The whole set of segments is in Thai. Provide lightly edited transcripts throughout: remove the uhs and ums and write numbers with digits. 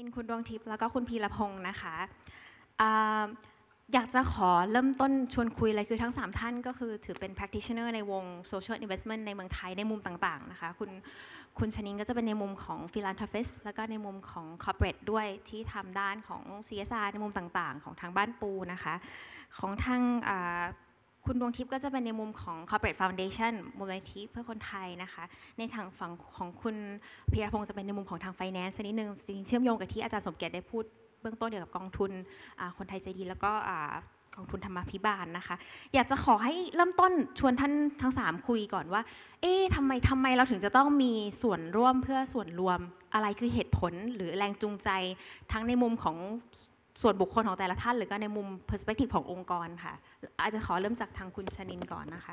นินคุณดวงทิพย์แล้วก็คุณพีรพงศ์นะคะอ่าอยากจะขอเริ่มต้นชวนคุยเลยคือทั้ง3ท่านก็คือถือเป็น practitioner ในวง social investment ในเมืองไทยในมุมต่างๆนะคะคุณชนินก็จะเป็นในมุมของ philanthropist แล้วก็ในมุมของ corporate ด้วยที่ทำด้านของ CSR ในมุมต่างๆของทางบ้านปูนะคะของทางคุณดวงทิพย์ก็จะเป็นในมุมของ corporate foundation มูลนิธิเพื่อคนไทยนะคะในทางฝั่งของคุณพีรพงศ์จะเป็นในมุมของทาง finance นิดนึงจริงๆเชื่อมโยงกับที่อาจารย์สมเกียรติได้พูดเบื้องต้นเกี่ยวกับกองทุนคนไทยใจดีแล้วก็กองทุนธรรมาภิบาลนะคะอยากจะขอให้เริ่มต้นชวนท่านทั้ง3คุยก่อนว่าทำไมเราถึงจะต้องมีส่วนร่วมเพื่อส่วนรวมอะไรคือเหตุผลหรือแรงจูงใจทั้งในมุมของส่วนบุคคลของแต่ละท่านหรือก็ในมุม perspective ขององค์กรค่ะอาจจะขอเริ่มจากทางคุณชนินก่อนนะคะ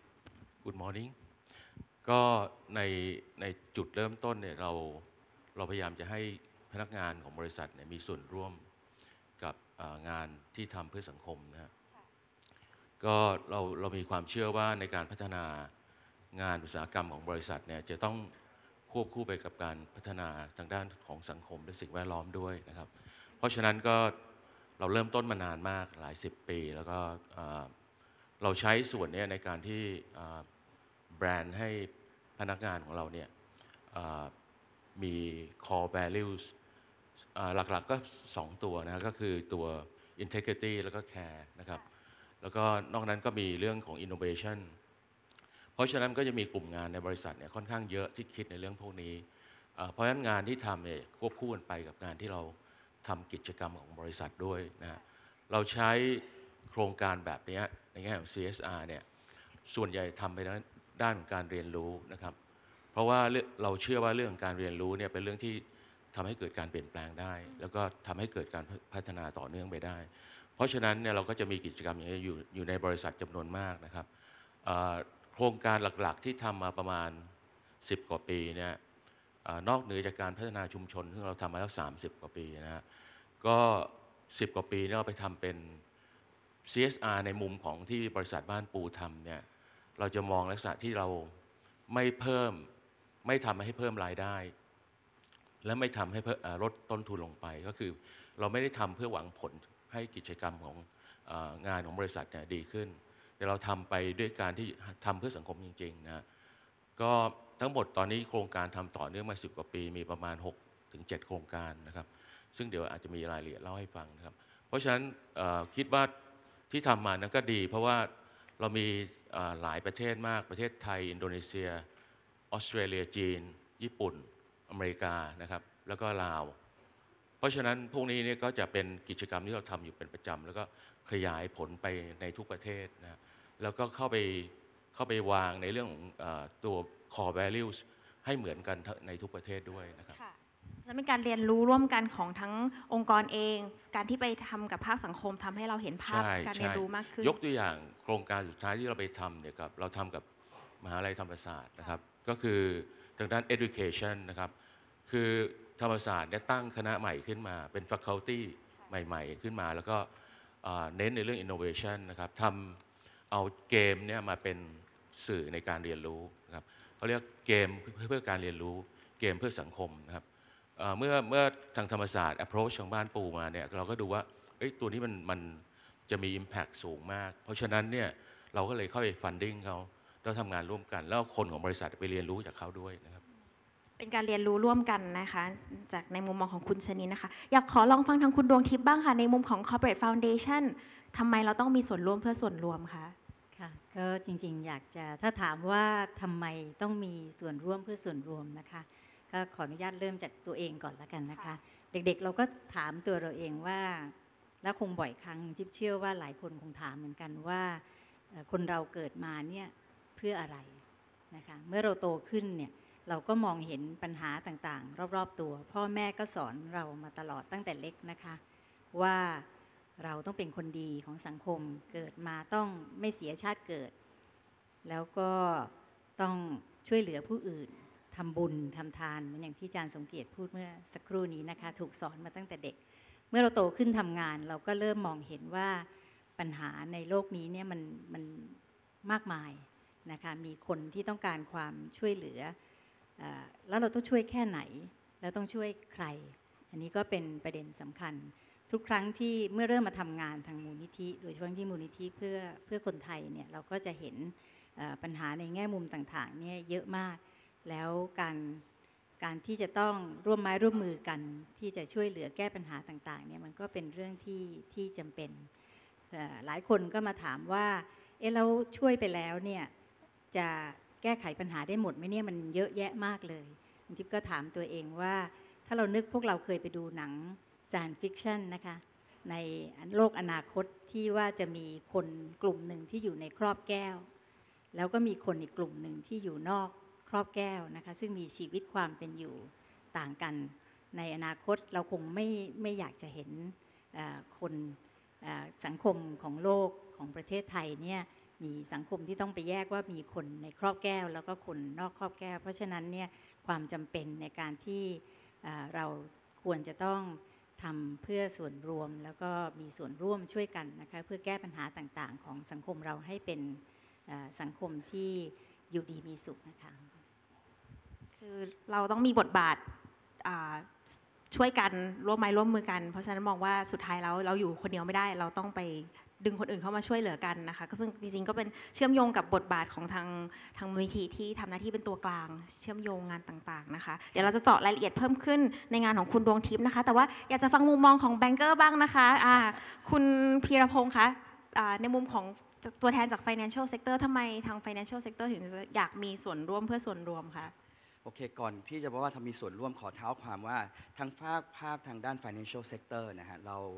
Good morning ก็ในจุดเริ่มต้นเนี่ยเราพยายามจะให้พนักงานของบริษัทเนี่ยมีส่วนร่วมกับงานที่ทำเพื่อสังคมนะฮะก็เรามีความเชื่อว่าในการพัฒนางานอุตสาหกรรมของบริษัทเนี่ยจะต้องควบคู่ไปกับการพัฒนาทางด้านของสังคมและสิ่งแวดล้อมด้วยนะครับเพราะฉะนั้นก็เราเริ่มต้นมานานมากหลาย10 ปีแล้วก็เราใช้ส่วนนี้ในการที่แบรนด์ให้พนักงานของเราเนี่ยมี core values หลักๆก็2ตัวนะก็คือตัว integrity แล้วก็ care นะครับแล้วก็นอกนั้นก็มีเรื่องของ innovation เพราะฉะนั้นก็จะมีกลุ่มงานในบริษัทเนี่ยค่อนข้างเยอะที่คิดในเรื่องพวกนี้เพราะฉะนั้นงานที่ทำเนี่ยควบคู่กันไปกับงานที่เราทำกิจกรรมของบริษัทด้วยนะเราใช้โครงการแบบนี้ในแง่ของ CSR เนี่ยส่วนใหญ่ทำไปด้านของการเรียนรู้นะครับเพราะว่าเราเชื่อว่าเรื่องการเรียนรู้เนี่ยเป็นเรื่องที่ทำให้เกิดการเปลี่ยนแปลงได้แล้วก็ทำให้เกิดการพัฒนาต่อเนื่องไปได้เพราะฉะนั้นเนี่ยเราก็จะมีกิจกรรมอย่างนี้อยู่ในบริษัทจำนวนมากนะครับโครงการหลักๆที่ทำมาประมาณ10 กว่าปีเนี่ยนอกเหนือจากการพัฒนาชุมชนซึ่งเราทำมาแล้ว30 กว่าปีนะฮะก็10 กว่าปีเนี่ยเราไปทำเป็น CSR ในมุมของที่บริษัทบ้านปูทำเนี่ยเราจะมองลักษณะที่เราไม่ทำให้เพิ่มรายได้และไม่ทำให้ลดต้นทุนลงไปก็คือเราไม่ได้ทำเพื่อหวังผลให้กิจกรรมของงานของบริษัทเนี่ยดีขึ้นแต่เราทำไปด้วยการที่ทำเพื่อสังคมจริงๆนะก็ทั้งหมดตอนนี้โครงการทำต่อเนื่องมา10 กว่าปีมีประมาณ6-7 โครงการนะครับซึ่งเดี๋ยวอาจจะมีรายละเอียดเล่าให้ฟังนะครับเพราะฉะนั้นคิดว่าที่ทำมานั้นก็ดีเพราะว่าเรามีหลายประเทศมากประเทศไทยอินโดนีเซียออสเตรเลียจีนญี่ปุ่นอเมริกานะครับแล้วก็ลาวเพราะฉะนั้นพวกนี้เนี่ยก็จะเป็นกิจกรรมที่เราทำอยู่เป็นประจำแล้วก็ขยายผลไปในทุกประเทศนะแล้วก็เข้าไปวางในเรื่องของตัว core values ให้เหมือนกันในทุกประเทศด้วยนะครับจะเป็นการเรียนรู้ร่วมกันของทั้งองค์กรเองการที่ไปทำกับภาคสังคมทำให้เราเห็นภาพการเรียนรู้มากขึ้นยกตัวอย่างโครงการสุดท้ายที่เราไปทำเนี่ยครับเราทำกับมหาวิทยาลัยธรรมศาสตร์นะครับก็คือทางด้าน education นะครับคือธรรมศาสตร์เนี่ยตั้งคณะใหม่ขึ้นมาเป็น faculty ใหม่ๆขึ้นมาแล้วก็เน้นในเรื่อง innovation นะครับทำเอาเกมเนี่ยมาเป็นสื่อในการเรียนรู้นะครับเขาเรียกเกมเพื่อการเรียนรู้เกมเพื่อสังคมนะครับเมื่อทางธรรมศาสตร์ approach ของบ้านปูมาเนี่ยเราก็ดูว่าตัวนี้มันจะมี impact สูงมากเพราะฉะนั้นเนี่ยเราก็เลยเข้าไป funding เขาแล้วทำงานร่วมกันแล้วคนของบริษัทไปเรียนรู้จากเขาด้วยนะครับเป็นการเรียนรู้ร่วมกันนะคะจากในมุมมองของคุณชนินนะคะอยากขอลองฟังทางคุณดวงทิพย์บ้างค่ะในมุมของ corporate foundation ทำไมเราต้องมีส่วนร่วมเพื่อส่วนรวมคะค่ะก็จริงๆอยากจะถ้าถามว่าทำไมต้องมีส่วนร่วมเพื่อส่วนรวมนะคะก็ขออนุญาตเริ่มจากตัวเองก่อนละกันนะคะเด็กๆเราก็ถามตัวเราเองว่าและคงบ่อยครั้งที่เชื่อว่าหลายคนคงถามเหมือนกันว่าคนเราเกิดมาเนี่ยเพื่ออะไรนะคะเมื่อเราโตขึ้นเนี่ยเราก็มองเห็นปัญหาต่างๆรอบๆตัวพ่อแม่ก็สอนเรามาตลอดตั้งแต่เล็กนะคะว่าเราต้องเป็นคนดีของสังคมเกิดมาต้องไม่เสียชาติเกิดแล้วก็ต้องช่วยเหลือผู้อื่นทำบุญทำทานเหมือนอย่างที่อาจารย์สมเกียรติพูดเมื่อสักครู่นี้นะคะถูกสอนมาตั้งแต่เด็กเมื่อเราโตขึ้นทำงานเราก็เริ่มมองเห็นว่าปัญหาในโลกนี้เนี่ยมันมากมายนะคะมีคนที่ต้องการความช่วยเหลือแล้วเราต้องช่วยแค่ไหนแล้วต้องช่วยใครอันนี้ก็เป็นประเด็นสำคัญทุกครั้งที่เมื่อเริ่มมาทำงานทางมูลนิธิโดยเฉพาะที่มูลนิธิเพื่อคนไทยเนี่ยเราก็จะเห็นปัญหาในแง่มุมต่างๆเนี่ยเยอะมากแล้วการที่จะต้องร่วมไม้ร่วมมือกันที่จะช่วยเหลือแก้ปัญหาต่างๆเนี่ยมันก็เป็นเรื่องที่จำเป็นหลายคนก็มาถามว่าเราช่วยไปแล้วเนี่ยจะแก้ไขปัญหาได้หมดไหมเนี่ยมันเยอะแยะมากเลยทิพย์ก็ถามตัวเองว่าถ้าเรานึกพวกเราเคยไปดูหนัง science fiction นะคะในโลกอนาคตที่ว่าจะมีคนกลุ่มหนึ่งที่อยู่ในครอบแก้วแล้วก็มีคนอีกกลุ่มหนึ่งที่อยู่นอกครอบแก้วนะคะซึ่งมีชีวิตความเป็นอยู่ต่างกันในอนาคตเราคงไม่อยากจะเห็นคนสังคมของโลกของประเทศไทยเนี่ยมีสังคมที่ต้องไปแยกว่ามีคนในครอบแก้วแล้วก็คนนอกครอบแก้วเพราะฉะนั้นเนี่ยความจำเป็นในการที่เราควรจะต้องทำเพื่อส่วนรวมแล้วก็มีส่วนร่วมช่วยกันนะคะเพื่อแก้ปัญหาต่างๆของสังคมเราให้เป็นสังคมที่อยู่ดีมีสุขนะคะคือเราต้องมีบทบาทช่วยกันร่วมไม้ร่วมมือกันเพราะฉะนั้นมองว่าสุดท้ายแล้วเราอยู่คนเดียวไม่ได้เราต้องไปดึงคนอื่นเข้ามาช่วยเหลือกันนะคะก็ซึ่งจริงๆก็เป็นเชื่อมโยงกับบทบาทของทางมูลนิธิที่ทำหน้าที่เป็นตัวกลางเชื่อมโยงงานต่างๆนะคะเดี๋ยวเราจะเจาะรายละเอียดเพิ่มขึ้นในงานของคุณดวงทิพย์นะคะแต่ว่าอยากจะฟังมุมมองของแบงเกอร์บ้างนะคะคุณพีรพงษ์คะในมุมของตัวแทนจาก financial sector ทำไมทาง financial sector ถึงจะอยากมีส่วนร่วมเพื่อส่วนรวมคะโอเคก่อนที่จะบอกว่าทำมีส่วนร่วมขอเท้าความว่าทางภาคทางด้าน financial sector นะฮะเรา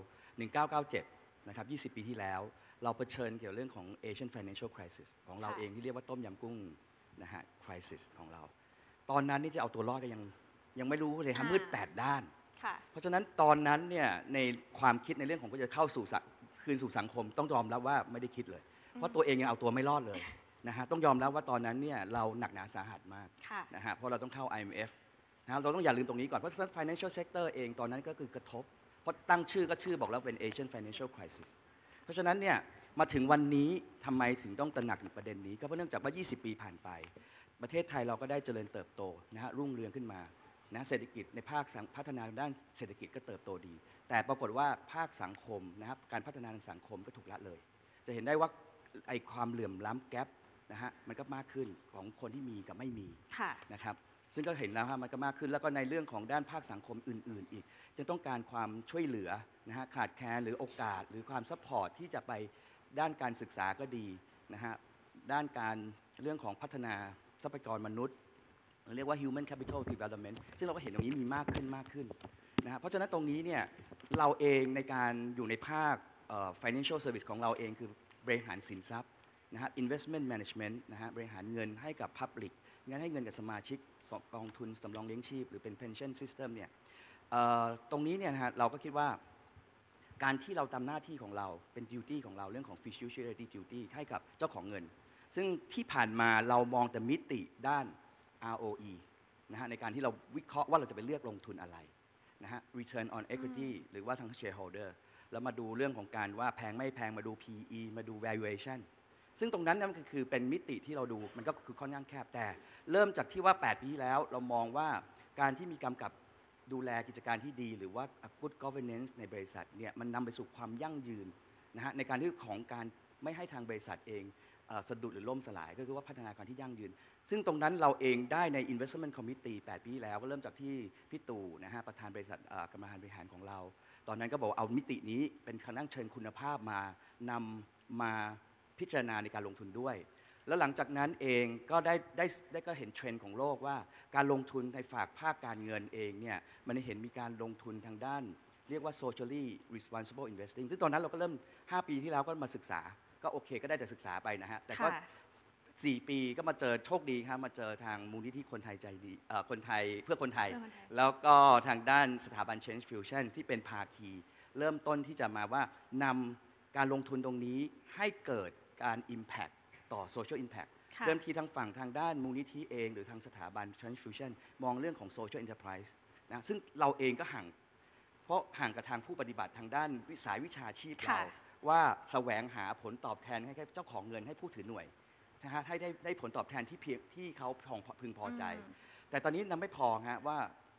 1997นะครับ20 ปีที่แล้วเราเผชิญเกี่ยวเรื่องของ Asian Financial Crisis ของเราเองที่เรียกว่าต้มยำกุ้งนะฮะ crisis ของเราตอนนั้นนี่จะเอาตัวรอดก็ยังไม่รู้เลยฮะมืด8 ด้านเพราะฉะนั้นตอนนั้นเนี่ยในความคิดในเรื่องของก็จะเข้าสู่คืนสู่สังคมต้องยอมรับว่าไม่ได้คิดเลยเพราะตัวเองยังเอาตัวไม่รอดเลยนะฮะต้องยอมรับว่าตอนนั้นเนี่ยเราหนักหนาสาหัสมากนะฮะเพราะเราต้องเข้า IMF นะเราต้องอย่าลืมตรงนี้ก่อนเพราะฉะนั้น financial sector เองตอนนั้นก็คือกระทบเพราะตั้งชื่อก็ชื่อบอกแล้วเป็น Asian Financial Crisis เพราะฉะนั้นเนี่ยมาถึงวันนี้ทำไมถึงต้องตระหนักในประเด็นนี้ก็เพราะเนื่องจากว่า20 ปีผ่านไปประเทศไทยเราก็ได้เจริญเติบโตนะฮะรุ่งเรืองขึ้นมานะเศรษฐกิจในภาคพัฒนาด้านเศรษฐกิจก็เติบโตดีแต่ปรากฏว่าภาคสังคมนะครับการพัฒนาทางสังคมก็ถูกละเลยจะเห็นได้ว่าไอ้ความเหลื่อมล้ำแกปนะฮะมันก็มากขึ้นของคนที่มีกับไม่มีนะครับซึ่งก็เห็นแล้วฮะมันก็มากขึ้นแล้วก็ในเรื่องของด้านภาคสังคมอื่นๆอีกจะต้องการความช่วยเหลือนะฮะขาดแคลนหรือโอกาสหรือความซัพพอร์ตที่จะไปด้านการศึกษาก็ดีนะฮะด้านการเรื่องของพัฒนาทรัพยากรมนุษย์เรียกว่า human capital development ซึ่งเราก็เห็นตรงนี้มีมากขึ้นนะฮะเพราะฉะนั้นตรงนี้เนี่ยเราเองในการอยู่ในภาค financial service ของเราเองคือบริหารสินทรัพย์นะฮะ investment management นะฮะบริหารเงินให้กับ public เงินให้เงินกับสมาชิกกองทุนสำรองเลี้ยงชีพหรือเป็น pension system เนี่ยตรงนี้เนี่ยนะฮะเราก็คิดว่าการที่เราทำหน้าที่ของเราเป็น duty ของเราเรื่องของ fiduciary duty ให้กับเจ้าของเงินซึ่งที่ผ่านมาเรามองแต่มิติด้าน ROE นะฮะในการที่เราวิเคราะห์ว่าเราจะไปเลือกลงทุนอะไรนะฮะ return on equity หรือว่าทาง shareholder แล้วมาดูเรื่องของการว่าแพงไม่แพงมาดู PE มาดู valuation ซึ่งตรงนั้นนั่นคือเป็นมิติที่เราดูมันก็คือค่อนข้างแคบแต่เริ่มจากที่ว่า8 ปีที่แล้วเรามองว่าการที่มีกำกับดูแลกิจการที่ดีหรือว่า good governance ในบริษัทเนี่ยมันนำไปสู่ความยั่งยืนนะฮะในการที่ของการไม่ให้ทางบริษัทเองสะดุดหรือล่มสลายก็คือว่าพัฒนาการที่ยั่งยืนซึ่งตรงนั้นเราเองได้ใน investment committee 8 ปีแล้วก็เริ่มจากที่พี่ตู่นะฮะประธานบริษัทกรรมการบริหารของเราตอนนั้นก็บอกเอามิตินี้เป็นคณะเชิญคุณภาพนำมาพิจารณาในการลงทุนด้วยแล้วหลังจากนั้นเองก็ได้ก็เห็นเทรนด์ของโลกว่าการลงทุนในฝากภาคการเงินเองเนี่ยมันเห็นมีการลงทุนทางด้านเรียกว่า socially responsible investing ซึ่งตอนนั้นเราก็เริ่ม5 ปีที่แล้วก็มาศึกษาก็โอเคก็ได้แต่ศึกษาไปนะฮะแต่ก็4 ปีก็มาเจอโชคดีครับมาเจอทางมูลนิธิคนไทยใจดีคนไทยเพื่อคนไทยแล้วก็ทางด้านสถาบัน Change Fusion ที่เป็นภาคีเริ่มต้นที่จะมาว่านำการลงทุนตรงนี้ให้เกิดการ impact ต่อ social impact เริ่มที่ทางฝั่งทางด้านมูลนิธิเองหรือทางสถาบัน Change Fusion มองเรื่องของ social enterprise นะซึ่งเราเองก็เพราะห่างกับทางผู้ปฏิบัติทางด้านสายวิชาชีพเราว่าแสวงหาผลตอบแทนให้เจ้าของเงินให้ผู้ถือหน่วยนะฮะให้ได้ผลตอบแทนที่เขาพึงพอใจแต่ตอนนี้นั้นไม่พอฮะว่า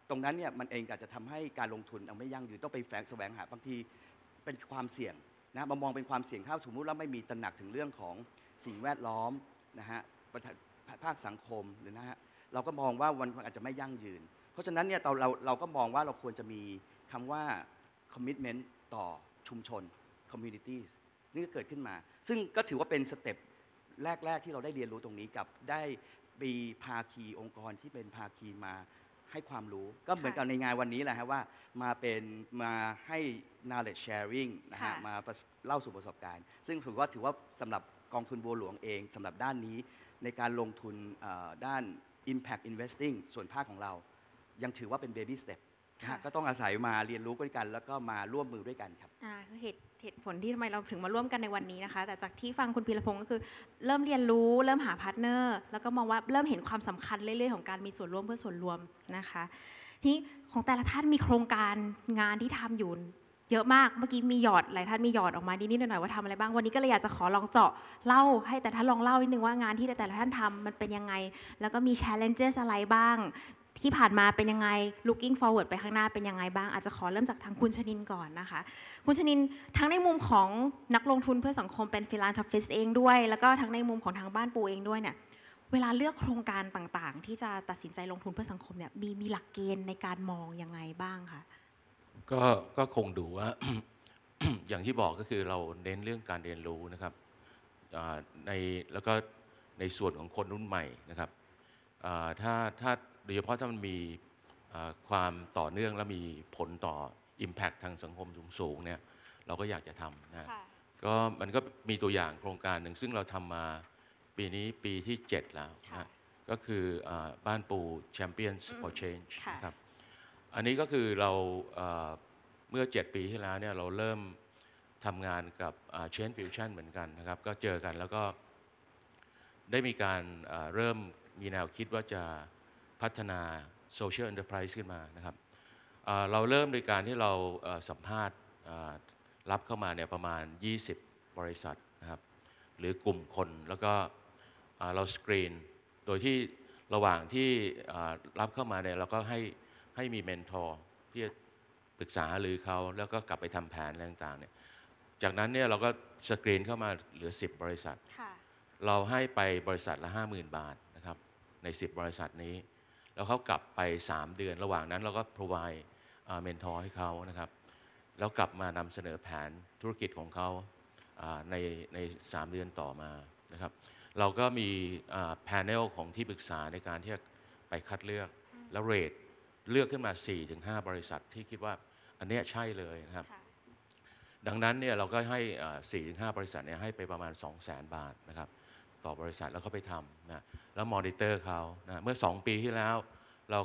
ตรงนั้นเนี่ยมันเองอาจจะทำให้การลงทุนไม่ยั่งยืนต้องไปแสวงหาบางทีเป็นความเสี่ยงนะมองเป็นความเสี่ยงถ้าสมมุติว่าไม่มีตระหนักถึงเรื่องของสิ่งแวดล้อมนะฮะภาคสังคมหรือนะฮะเราก็มองว่ามันอาจจะไม่ยั่งยืนเพราะฉะนั้นเนี่ยเราก็มองว่าเราควรจะมีคำว่า commitment ต่อชุมชน community นี่ก็เกิดขึ้นมาซึ่งก็ถือว่าเป็นสเต็ปแรกที่เราได้เรียนรู้ตรงนี้กับได้มีภาคีองค์กรที่เป็นภาคีมาให้ความรู้ก็เหมือนกับในงานวันนี้แหละฮะว่ามาให้ knowledge sharing นะฮะมาเล่าสู่ประสบการณ์ซึ่งถือว่าสำหรับกองทุนบัวหลวงเองสำหรับด้านนี้ในการลงทุนด้าน impact investing ส่วนภาคของเรายังถือว่าเป็น baby step นะฮะก็ต้องอาศัยมาเรียนรู้ด้วยกันแล้วก็มาร่วมมือด้วยกันครับคือเหตุผลที่ทำไมเราถึงมาร่วมกันในวันนี้นะคะแต่จากที่ฟังคุณพีรพงศ์ก็คือเริ่มเรียนรู้เริ่มหาพาร์ทเนอร์แล้วก็มองว่าเริ่มเห็นความสำคัญเรื่อยๆของการมีส่วนร่วมเพื่อส่วนรวมนะคะทีนี้ของแต่ละท่านมีโครงการงานที่ทำอยู่เยอะมากเมื่อกี้มีหยอดหลายท่านมีหยอดออกมานิดๆหน่อยๆว่าทำอะไรบ้างวันนี้ก็เลยอยากจะขอลองเจาะเล่าให้แต่ท่านลองเล่านิดนึงว่างานที่แต่ละท่านทำมันเป็นยังไงแล้วก็มี challenges อะไรบ้างที่ผ่านมาเป็นยังไง looking forward ไปข้างหน้าเป็นยังไงบ้างอาจจะขอเริ่มจากทางคุณชนินก่อนนะคะคุณชนินทั้งในมุมของนักลงทุนเพื่อสังคมเป็น philanthropist เองด้วยแล้วก็ทั้งในมุมของทางบ้านปูเองด้วยเนี่ยเวลาเลือกโครงการต่างๆที่จะตัดสินใจลงทุนเพื่อสังคมเนี่ยมีหลักเกณฑ์ในการมองยังไงบ้างคะก็คงดูว่า อย่างที่บอกก็คือเราเน้นเรื่องการเรียนรู้นะครับแล้วก็ในส่วนของคนรุ่นใหม่นะครับถ้าโดยเฉพาะถ้ามันมีความต่อเนื่องและมีผลต่อ Impact ทางสังคมสูงๆเนี่ยเราก็อยากจะทำนะก็มันก็มีตัวอย่างโครงการหนึ่งซึ่งเราทำมาปีนี้ปีที่ 7 แล้วนะก็คือบ้านปู Champions for Change นะครับอันนี้ก็คือเราเมื่อ 7 ปีที่แล้วเนี่ยเราเริ่มทำงานกับChange Fusion เหมือนกันนะครับก็เจอกันแล้วก็ได้มีการเริ่มมีแนวคิดว่าจะพัฒนา Social Enterprise ขึ้นมานะครับเราเริ่มโดยการที่เราสัมภาษณ์รับเข้ามาเนี่ยประมาณ20บริษัทนะครับหรือกลุ่มคนแล้วก็เราสกรีนโดยที่ระหว่างที่รับเข้ามาเนี่ยเราก็ให้มีเมนทอร์ที่จะปรึกษาหรือเขาแล้วก็กลับไปทำแผนอะไรต่างๆเนี่ยจากนั้นเนี่ยเราก็สกรีนเข้ามาเหลือ10บริษัทเราให้ไปบริษัทละ 50,000 บาทนะครับใน10บริษัทนี้แล้วเขากลับไป3เดือนระหว่างนั้นเราก็ provide เมนทอร์ให้เขานะครับแล้วกลับมานำเสนอแผนธุรกิจของเขาใน3เดือนต่อมานะครับเราก็มีแพนเนลของที่ปรึกษาในการที่จะไปคัดเลือกแล้วเรทเลือกขึ้นมา 4-5 บริษัทที่คิดว่าอันนี้ใช่เลยนะครับดังนั้นเนี่ยเราก็ให้ 4-5 บริษัทเนี่ยให้ไปประมาณ 200,000 บาทนะครับต่อบริษัทแล้วก็ไปทำนะแล้วมอนิเตอร์เขานะเมื่อ2ปีที่แล้วเรา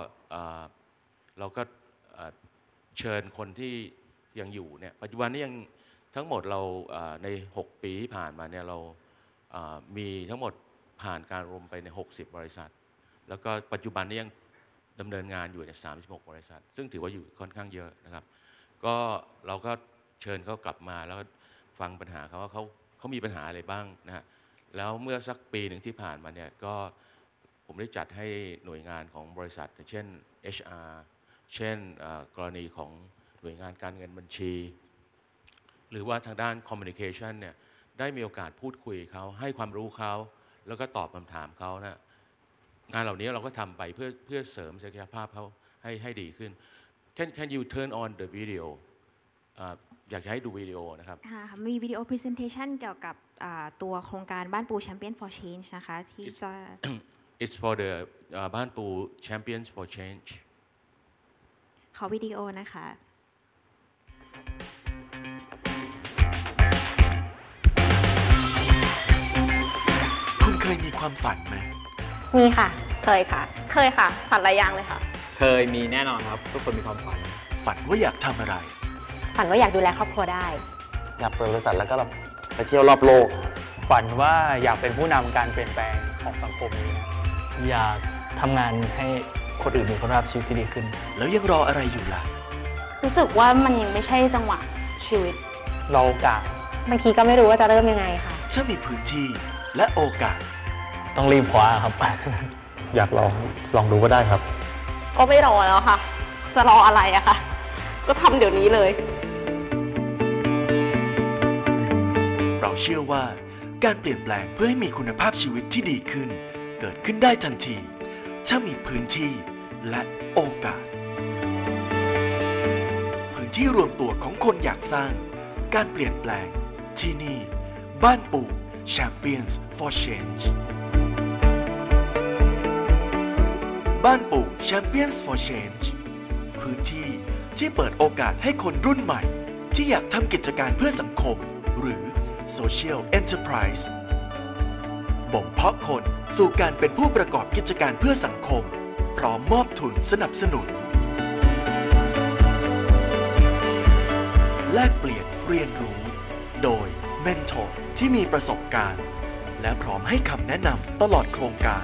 ก็เชิญคนที่ยังอยู่เนี่ยปัจจุบันนี้ยังทั้งหมดเราใน6ปีที่ผ่านมาเนี่ยเรามีทั้งหมดผ่านการรวมไปใน60บริษัทแล้วก็ปัจจุบันนี้ยังดำเนินงานอยู่ใน36บริษัทซึ่งถือว่าอยู่ค่อนข้างเยอะนะครับก็เราก็เชิญเขากลับมาแล้วฟังปัญหาเขาว่าเขามีปัญหาอะไรบ้างนะฮะแล้วเมื่อสักปีหนึ่งที่ผ่านมาเนี่ยก็ผมได้จัดให้หน่วยงานของบริษัทเช่น HR เช่นกรณีของหน่วยงานการเงินบัญชีหรือว่าทางด้าน Communication เนี่ยได้มีโอกาสพูดคุยเขาให้ความรู้เขาแล้วก็ตอบคำถามเขานะงานเหล่านี้เราก็ทำไปเพื่อเสริมศักยภาพเขาให้ดีขึ้น Can you turn on the video อยากจะให้ดูวิดีโอนะครับมีวิดีโอ presentation เกี่ยวกับตัวโครงการบ้านปู Champion for Change นะคะที่จะ It's for the บ้านปู Champions for Change ขอวิดีโอนะคะคุณเคยมีความฝันไหมมีค่ะเคยค่ะฝันหลายอย่างเลยค่ะเคยมีแน่นอนครับทุกคนมีความฝันว่าอยากทำอะไรฝันว่าอยากดูแลครอบครัวได้อยากเปิดบริษัทแล้วก็แบบไปเที่ยวรอบโลกฝันว่าอยากเป็นผู้นำการเปลี่ยนแปลงของสังคมนี้นะอยากทำงานให้คนอื่นมีคุณภาพชีวิตที่ดีขึ้นแล้วยังรออะไรอยู่ล่ะรู้สึกว่ามันยังไม่ใช่จังหวะชีวิตรอโอกาสบางทีก็ไม่รู้ว่าจะเริ่มยังไงค่ะถ้ามีพื้นที่และโอกาสต้องรีบคว้าครับอยากลองดูก็ได้ครับก็ไม่รอแล้วค่ะจะรออะไรอะค่ะก็ทำเดี๋ยวนี้เลยเราเชื่อว่าการเปลี่ยนแปลงเพื่อให้มีคุณภาพชีวิตที่ดีขึ้นเกิดขึ้นได้ทันทีถ้ามีพื้นที่และโอกาสพื้นที่รวมตัวของคนอยากสร้างการเปลี่ยนแปลงที่นี่บ้านปู่ Champions for Change บ้านปู่ Champions for Change พื้นที่ที่เปิดโอกาสให้คนรุ่นใหม่ที่อยากทำกิจการเพื่อสังคมหรือ Social Enterprise บ่มเพาะคนสู่การเป็นผู้ประกอบกิจการเพื่อสังคมพร้อมมอบทุนสนับสนุนแลกเปลี่ยนเรียนรู้โดยเมนทอร์ที่มีประสบการณ์และพร้อมให้คำแนะนำตลอดโครงการ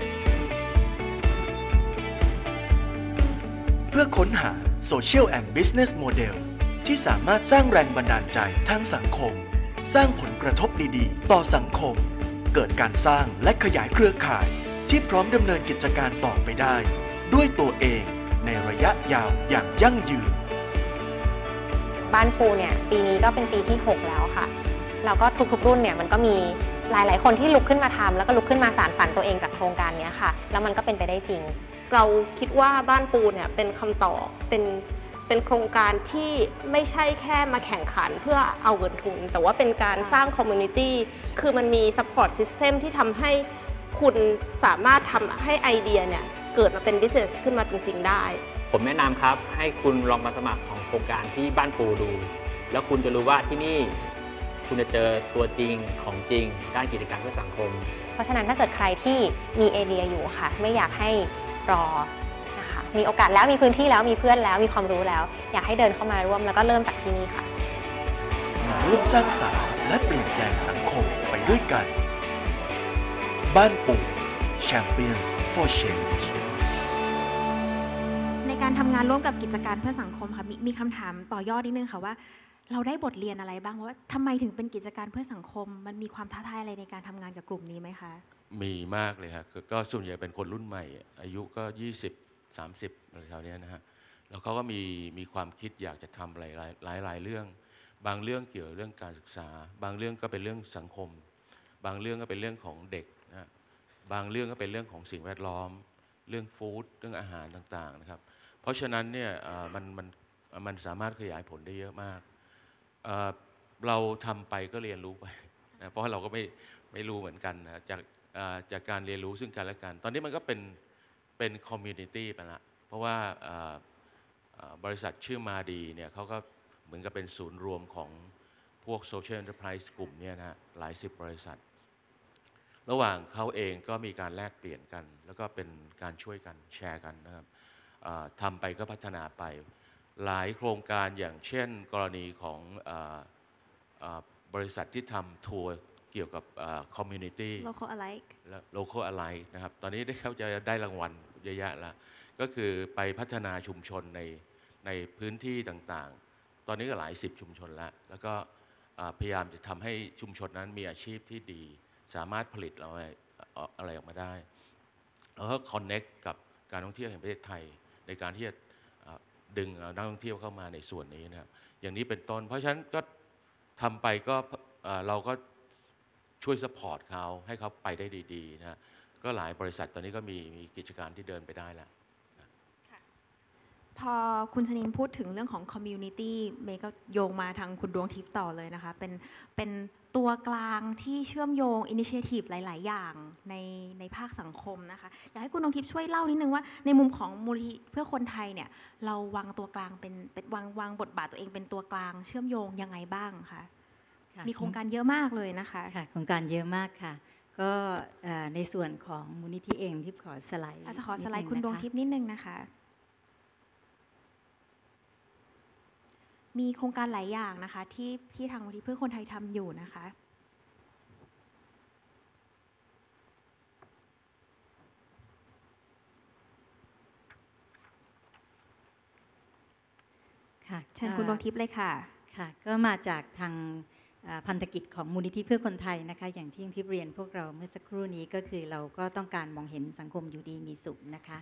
เพื่อค้นหา Social and Business Model ที่สามารถสร้างแรงบันดาลใจทางสังคมสร้างผลกระทบดีๆต่อสังคมเกิดการสร้างและขยายเครือข่ายที่พร้อมดำเนินกิจการต่อไปได้ด้วยตัวเองในระยะยาวอย่างยั่งยืนบ้านปูเนี่ยปีนี้ก็เป็นปีที่6แล้วค่ะแล้วก็ทุกๆรุ่นเนี่ยมันก็มีหลายๆคนที่ลุกขึ้นมาทำแล้วก็ลุกขึ้นมาสานฝันตัวเองจากโครงการนี้ค่ะแล้วมันก็เป็นไปได้จริงเราคิดว่าบ้านปูเนี่ยเป็นคำตอบเป็นโครงการที่ไม่ใช่แค่มาแข่งขันเพื่อเอาเงินทุนแต่ว่าเป็นการสร้างคอมมูนิตี้คือมันมีซัพพอร์ตซิสเต็มที่ทำให้คุณสามารถทำให้ไอเดียเนี่ยเกิดมาเป็นบิสเนสขึ้นมาจริงๆได้ผมแนะนำครับให้คุณลองมาสมัครของโครงการที่บ้านปูดูแล้วคุณจะรู้ว่าที่นี่คุณจะเจอตัวจริงของจริงด้านกิจการเพื่อสังคมเพราะฉะนั้นถ้าเกิดใครที่มีไอเดียอยู่ค่ะไม่อยากให้รอนะคะมีโอกาสแล้วมีพื้นที่แล้วมีเพื่อนแล้วมีความรู้แล้วอยากให้เดินเข้ามาร่วมแล้วก็เริ่มจากที่นี่ค่ะมาร่วมสร้างสรรค์และเปลี่ยนแปลงสังคมไปด้วยกันบ้านปู่ Champions for Change ในการทำงานร่วมกับกิจการเพื่อสังคมค่ะมีคำถามต่อยอดนิดนึงค่ะว่าเราได้บทเรียนอะไรบ้างว่าทำไมถึงเป็นกิจการเพื่อสังคมมันมีความท้าทายอะไรในการทำงานกับกลุ่มนี้ไหมคะมีมากเลยครับก็ส่วนใหญ่เป็นคนรุ่นใหม่อายุก็20-30อะไรแถวนี้นะฮะแล้วเขาก็มีความคิดอยากจะทำอะไรหลายเรื่องบางเรื่องเกี่ยวกับเรื่องการศึกษาบางเรื่องก็เป็นเรื่องสังคมบางเรื่องก็เป็นเรื่องของเด็กนะบางเรื่องก็เป็นเรื่องของสิ่งแวดล้อมเรื่องฟู้ดเรื่องอาหารต่างๆนะครับเพราะฉะนั้นเนี่ยมันสามารถขยายผลได้เยอะมากเราทำไปก็เรียนรู้ไปนะเพราะเราก็ไม่รู้เหมือนกันนะจากการเรียนรู้ซึ่งกันและกันตอนนี้มันก็เป็นคอมมูนิตี้ไปละเพราะว่าบริษัทชื่อมาดีเนี่ยเขาก็เหมือนกับเป็นศูนย์รวมของพวก Social Enterprise กลุ่มเนี่ยนะหลาย10บริษัทระหว่างเขาเองก็มีการแลกเปลี่ยนกันแล้วก็เป็นการช่วยกันแชร์กันนะครับทำไปก็พัฒนาไปหลายโครงการอย่างเช่นกรณีของบริษัทที่ทำทัวร์เกี่ยวกับcommunity local alike และ local alike นะครับตอนนี้เขาจะได้รางวัลเยอะแยะแล้วก็คือไปพัฒนาชุมชนในพื้นที่ต่างๆตอนนี้ก็หลาย10ชุมชนแล้วก็พยายามจะทำให้ชุมชนนั้นมีอาชีพที่ดีสามารถผลิตอะไรออกมาได้แล้วก็ connect กับการท่องเที่ยวแห่งประเทศไทยในการที่จะดึงนักท่องเที่ยวเข้ามาในส่วนนี้นะครับอย่างนี้เป็นต้นเพราะฉะนั้นก็ทำไปก็เราก็ช่วยซัพพอร์ตเขาให้เขาไปได้ดีๆนะก็หลายบริษัทตอนนี้ก็มีกิจการที่เดินไปได้แล้วพอคุณชนินพูดถึงเรื่องของ community เมย์ก็โยงมาทางคุณดวงทิพย์ต่อเลยนะคะเป็นตัวกลางที่เชื่อมโยง initiative หลายๆอย่างในภาคสังคมนะคะอยากให้คุณดวงทิพย์ช่วยเล่านิดนึงว่าในมุมของมูลนิธิเพื่อคนไทยเนี่ยเราวางตัวกลางเป็นวางบทบาทตัวเองเป็นตัวกลางเชื่อมโยงยังไงบ้างคะมีโครงการเยอะมากเลยนะคะค่ะโครงการเยอะมากค่ะก็ในส่วนของมูลนิธิเองที่ขอสไลด์จะขอสไลด์คุณดวงทิพย์นิดนึงนะคะมีโครงการหลายอย่างนะคะที่ทางมูลนิธิเพื่อคนไทยทำอยู่นะคะเชิญคุณดวงทิพย์เลยค่ะค่ะก็มาจากทางพันธกิจของมูลนิธิเพื่อคนไทยนะคะอย่างที่ทิพย์เรียนพวกเราเมื่อสักครู่นี้ก็คือเราก็ต้องการมองเห็นสังคมอยู่ดีมีสุขนะคะ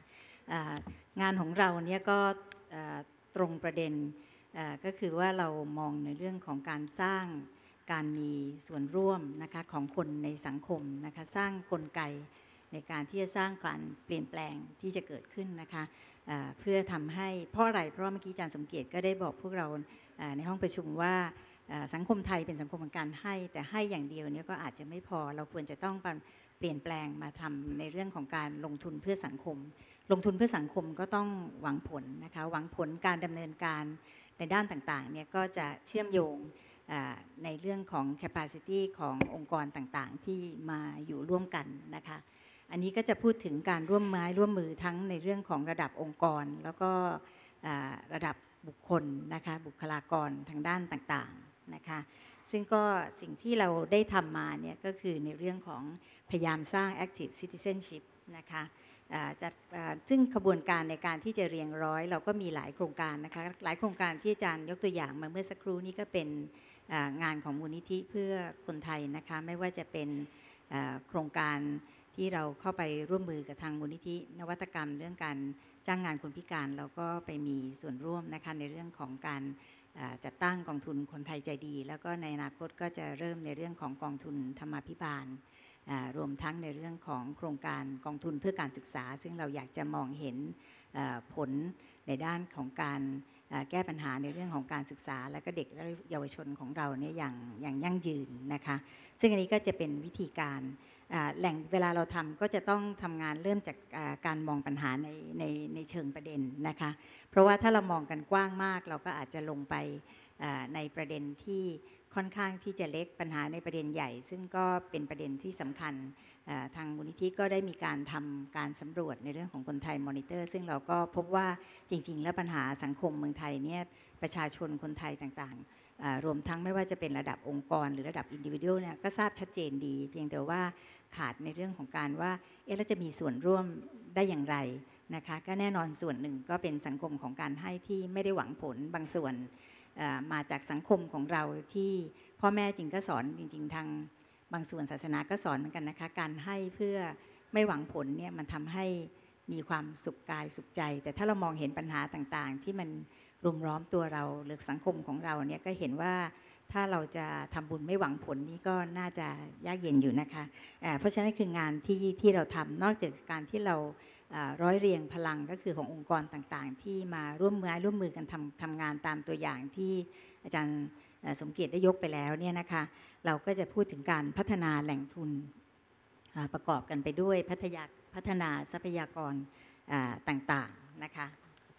งานของเราเนี่ยก็ตรงประเด็นก็คือว่าเรามองในเรื่องของการสร้างการมีส่วนร่วมนะคะของคนในสังคมนะคะสร้างกลไกในการที่จะสร้างการเปลี่ยนแปลงที่จะเกิดขึ้นนะคะเพื่อทำให้เพราะอะไรเพราะเมื่อกี้อาจารย์สมเกียรติก็ได้บอกพวกเราในห้องประชุมว่าสังคมไทยเป็นสังคมของการให้แต่ให้อย่างเดียวเนี่ยก็อาจจะไม่พอเราควรจะต้องเปลี่ยนแปลงมาทำในเรื่องของการลงทุนเพื่อสังคมลงทุนเพื่อสังคมก็ต้องหวังผลนะคะหวังผลการดำเนินการในด้านต่างๆเนี่ยก็จะเชื่อมโยงในเรื่องของ capacity ขององค์กรต่างๆที่มาอยู่ร่วมกันนะคะอันนี้ก็จะพูดถึงการร่วมไม้ร่วมมือทั้งในเรื่องของระดับองค์กรแล้วก็ระดับบุคคลนะคะบุคลากรทางด้านต่างๆนะคะซึ่งก็สิ่งที่เราได้ทำมาเนี่ยก็คือในเรื่องของพยายามสร้าง active citizenship นะคะซึ่งขบวนการในการที่จะเรียงร้อยเราก็มีหลายโครงการนะคะหลายโครงการที่อาจารย์ยกตัวอย่างมาเมื่อสักครู่นี้ก็เป็นงานของมูลนิธิเพื่อคนไทยนะคะไม่ว่าจะเป็นโครงการที่เราเข้าไปร่วมมือกับทางมูลนิธินวัตกรรมเรื่องการจ้างงานคนพิการเราก็ไปมีส่วนร่วมนะคะในเรื่องของการจัดตั้งกองทุนคนไทยใจดีแล้วก็ในอนาคตก็จะเริ่มในเรื่องของกองทุนธรรมาภิบาลรวมทั้งในเรื่องของโครงการกองทุนเพื่อการศึกษาซึ่งเราอยากจะมองเห็นผลในด้านของการแก้ปัญหาในเรื่องของการศึกษาและก็เด็กและเยาวชนของเราเนี่ยอย่างยั่งยืนนะคะซึ่งอันนี้ก็จะเป็นวิธีการแหล่งเวลาเราทำก็จะต้องทำงานเริ่มจากการมองปัญหาในเชิงประเด็นนะคะเพราะว่าถ้าเรามองกันกว้างมากเราก็อาจจะลงไปในประเด็นที่ค่อนข้างที่จะเล็กปัญหาในประเด็นใหญ่ซึ่งก็เป็นประเด็นที่สำคัญทางมูลนิธิก็ได้มีการทำการสำรวจในเรื่องของคนไทยมอนิเตอร์ซึ่งเราก็พบว่าจริงๆแล้วปัญหาสังคมเมืองไทยเนี่ยประชาชนคนไทยต่างๆรวมทั้งไม่ว่าจะเป็นระดับองค์กรหรือระดับอินดิวิ u เนี่ยก็ทราบชัดเจนดีเพียงแต่ว่าขาดในเรื่องของการว่าเราจะมีส่วนร่วมได้อย่างไรนะคะก็แน่นอนส่วนหนึ่งก็เป็นสังคมของการให้ที่ไม่ได้หวังผลบางส่วนมาจากสังคมของเราที่พ่อแม่จริงก็สอนจริงๆทางบางส่วนศาสนาก็สอนเหมือนกันนะคะการให้เพื่อไม่หวังผลเนี่ยมันทำให้มีความสุขกายสุขใจแต่ถ้าเรามองเห็นปัญหาต่างๆที่มันรุมล้อมตัวเราหรือสังคมของเราเนี่ยก็เห็นว่าถ้าเราจะทำบุญไม่หวังผลนี่ก็น่าจะยากเย็นอยู่นะคะเพราะฉะนั้นคืองานที่เราทำนอกจากการที่เราร้อยเรียงพลังก็คือขององค์กรต่างๆที่มาร่วมมือกันทำงานตามตัวอย่างที่อาจารย์สมเกียรติได้ยกไปแล้วเนี่ยนะคะเราก็จะพูดถึงการพัฒนาแหล่งทุนประกอบกันไปด้วยพัฒนาทรัพยากรต่างๆนะคะ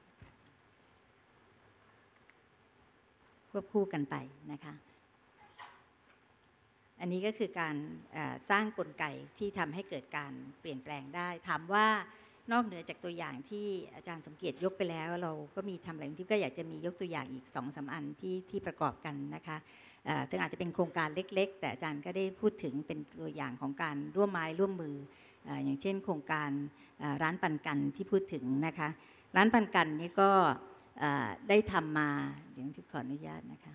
ควบคู่กันไปนะคะอันนี้ก็คือการสร้างกลไกที่ทำให้เกิดการเปลี่ยนแปลงได้ถามว่านอกเหนือจากตัวอย่างที่อาจารย์สมเกียรติยกไปแล้วเราก็มีทำอะไรที่ก็อยากจะมียกตัวอย่างอีก 2-3 อันที่ประกอบกันนะคะซึ่งอาจจะเป็นโครงการเล็กๆแต่อาจารย์ก็ได้พูดถึงเป็นตัวอย่างของการร่วมไม้ร่วมมืออย่างเช่นโครงการร้านปันกันที่พูดถึงนะคะร้านปันกันนี้ก็ได้ทำมาเดี๋ยวที่ขออนุญาตนะคะ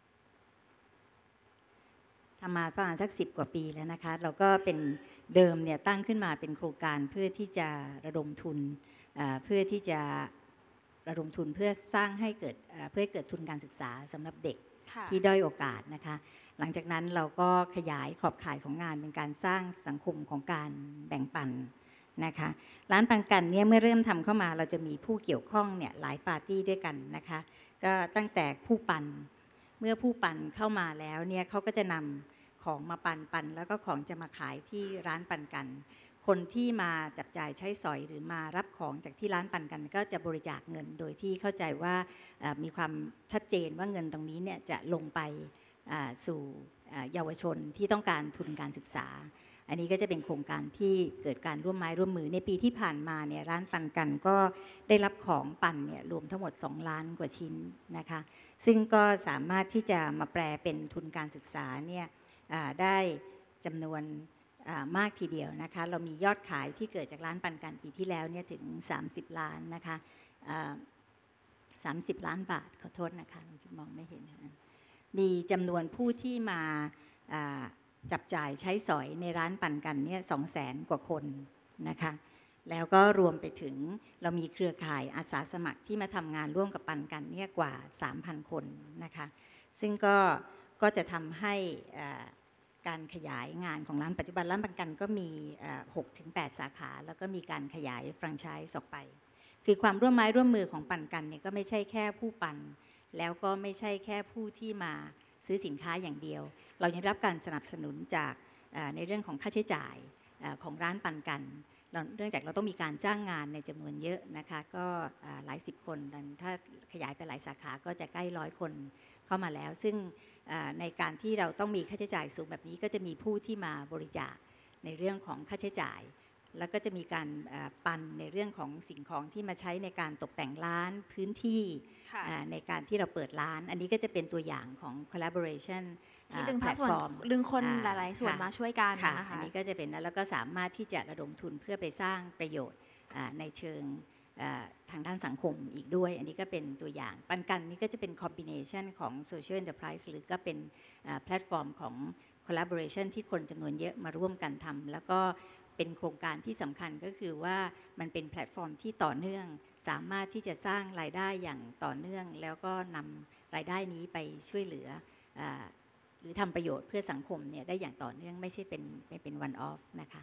ทำมาประมาณสัก10 กว่าปีแล้วนะคะเราก็เป็นเดิมเนี่ยตั้งขึ้นมาเป็นโครงการเพื่อที่จะระดมทุนเพื่อที่จะระดมทุนเพื่อสร้างให้เกิดเพื่อให้เกิดทุนการศึกษาสำหรับเด็กที่ด้อยโอกาสนะคะหลังจากนั้นเราก็ขยายขอบข่ายของงานเป็นการสร้างสังคมของการแบ่งปันนะคะร้านปันกันเนี่ยเมื่อเริ่มทำเข้ามาเราจะมีผู้เกี่ยวข้องเนี่ยหลายปาร์ตี้ด้วยกันนะคะก็ตั้งแต่ผู้ปันเมื่อผู้ปันเข้ามาแล้วเนี่ยเขาก็จะนำของมาปันแล้วก็ของจะมาขายที่ร้านปันกันคนที่มาจับจ่ายใช้สอยหรือมารับของจากที่ร้านปันกันก็จะบริจาคเงินโดยที่เข้าใจว่ามีความชัดเจนว่าเงินตรงนี้เนี่ยจะลงไปสู่เยาวชนที่ต้องการทุนการศึกษาอันนี้ก็จะเป็นโครงการที่เกิดการร่วมไม้ร่วมมือในปีที่ผ่านมาเนี่ยร้านปันกันก็ได้รับของปันเนี่ยรวมทั้งหมด2 ล้านกว่าชิ้นนะคะซึ่งก็สามารถที่จะมาแปลเป็นทุนการศึกษาเนี่ยได้จำนวนมากทีเดียวนะคะเรามียอดขายที่เกิดจากร้านปันกันปีที่แล้วเนี่ยถึง30 ล้านนะคะ30 ล้านบาทขอโทษนะคะจะมองไม่เห็นมีจำนวนผู้ที่มาจับจ่ายใช้สอยในร้านปันกันเนี่ย200,000 กว่าคนนะคะแล้วก็รวมไปถึงเรามีเครือข่ายอาสาสมัครที่มาทำงานร่วมกับปันกันเนี่ยกว่า 3,000 คนนะคะซึ่งก็จะทำให้การขยายงานของร้านปัจจุบันร้านปันกันก็มี 6-8 สาขาแล้วก็มีการขยายแฟรนไชส์ออกไปคือความร่วมไม้ร่วมมือของปันกันเนี่ยก็ไม่ใช่แค่ผู้ปันแล้วก็ไม่ใช่แค่ผู้ที่มาซื้อสินค้าอย่างเดียวเรายังรับการสนับสนุนจากในเรื่องของค่าใช้จ่ายของร้านปันกันเนื่องจากเราต้องมีการจ้างงานในจำนวนเยอะนะคะก็หลายสิบคนถ้าขยายไปหลายสาขาก็จะใกล้100 คนเข้ามาแล้วซึ่งในการที่เราต้องมีค่าใช้จ่ายสูงแบบนี้ก็จะมีผู้ที่มาบริจาคในเรื่องของค่าใช้จ่ายแล้วก็จะมีการปันในเรื่องของสิ่งของที่มาใช้ในการตกแต่งร้านพื้นที่ในการที่เราเปิดร้านอันนี้ก็จะเป็นตัวอย่างของ collaboration ที่ดึงภาคส่วนดึงคนหลายๆส่วนมาช่วยกันนะคะอันนี้ก็จะเป็นแล้วก็สามารถที่จะระดมทุนเพื่อไปสร้างประโยชน์ในเชิงทางด้านสังคมอีกด้วยอันนี้ก็เป็นตัวอย่างปันกันนี่ก็จะเป็น combination ของ social enterprise หรือก็เป็นแพลตฟอร์มของ collaboration ที่คนจำนวนเยอะมาร่วมกันทำแล้วก็เป็นโครงการที่สำคัญก็คือว่ามันเป็นแพลตฟอร์มที่ต่อเนื่องสามารถที่จะสร้างรายได้อย่างต่อเนื่องแล้วก็นำรายได้นี้ไปช่วยเหลือหรือทำประโยชน์เพื่อสังคมเนี่ยได้อย่างต่อเนื่องไม่ใช่เป็น one off นะคะ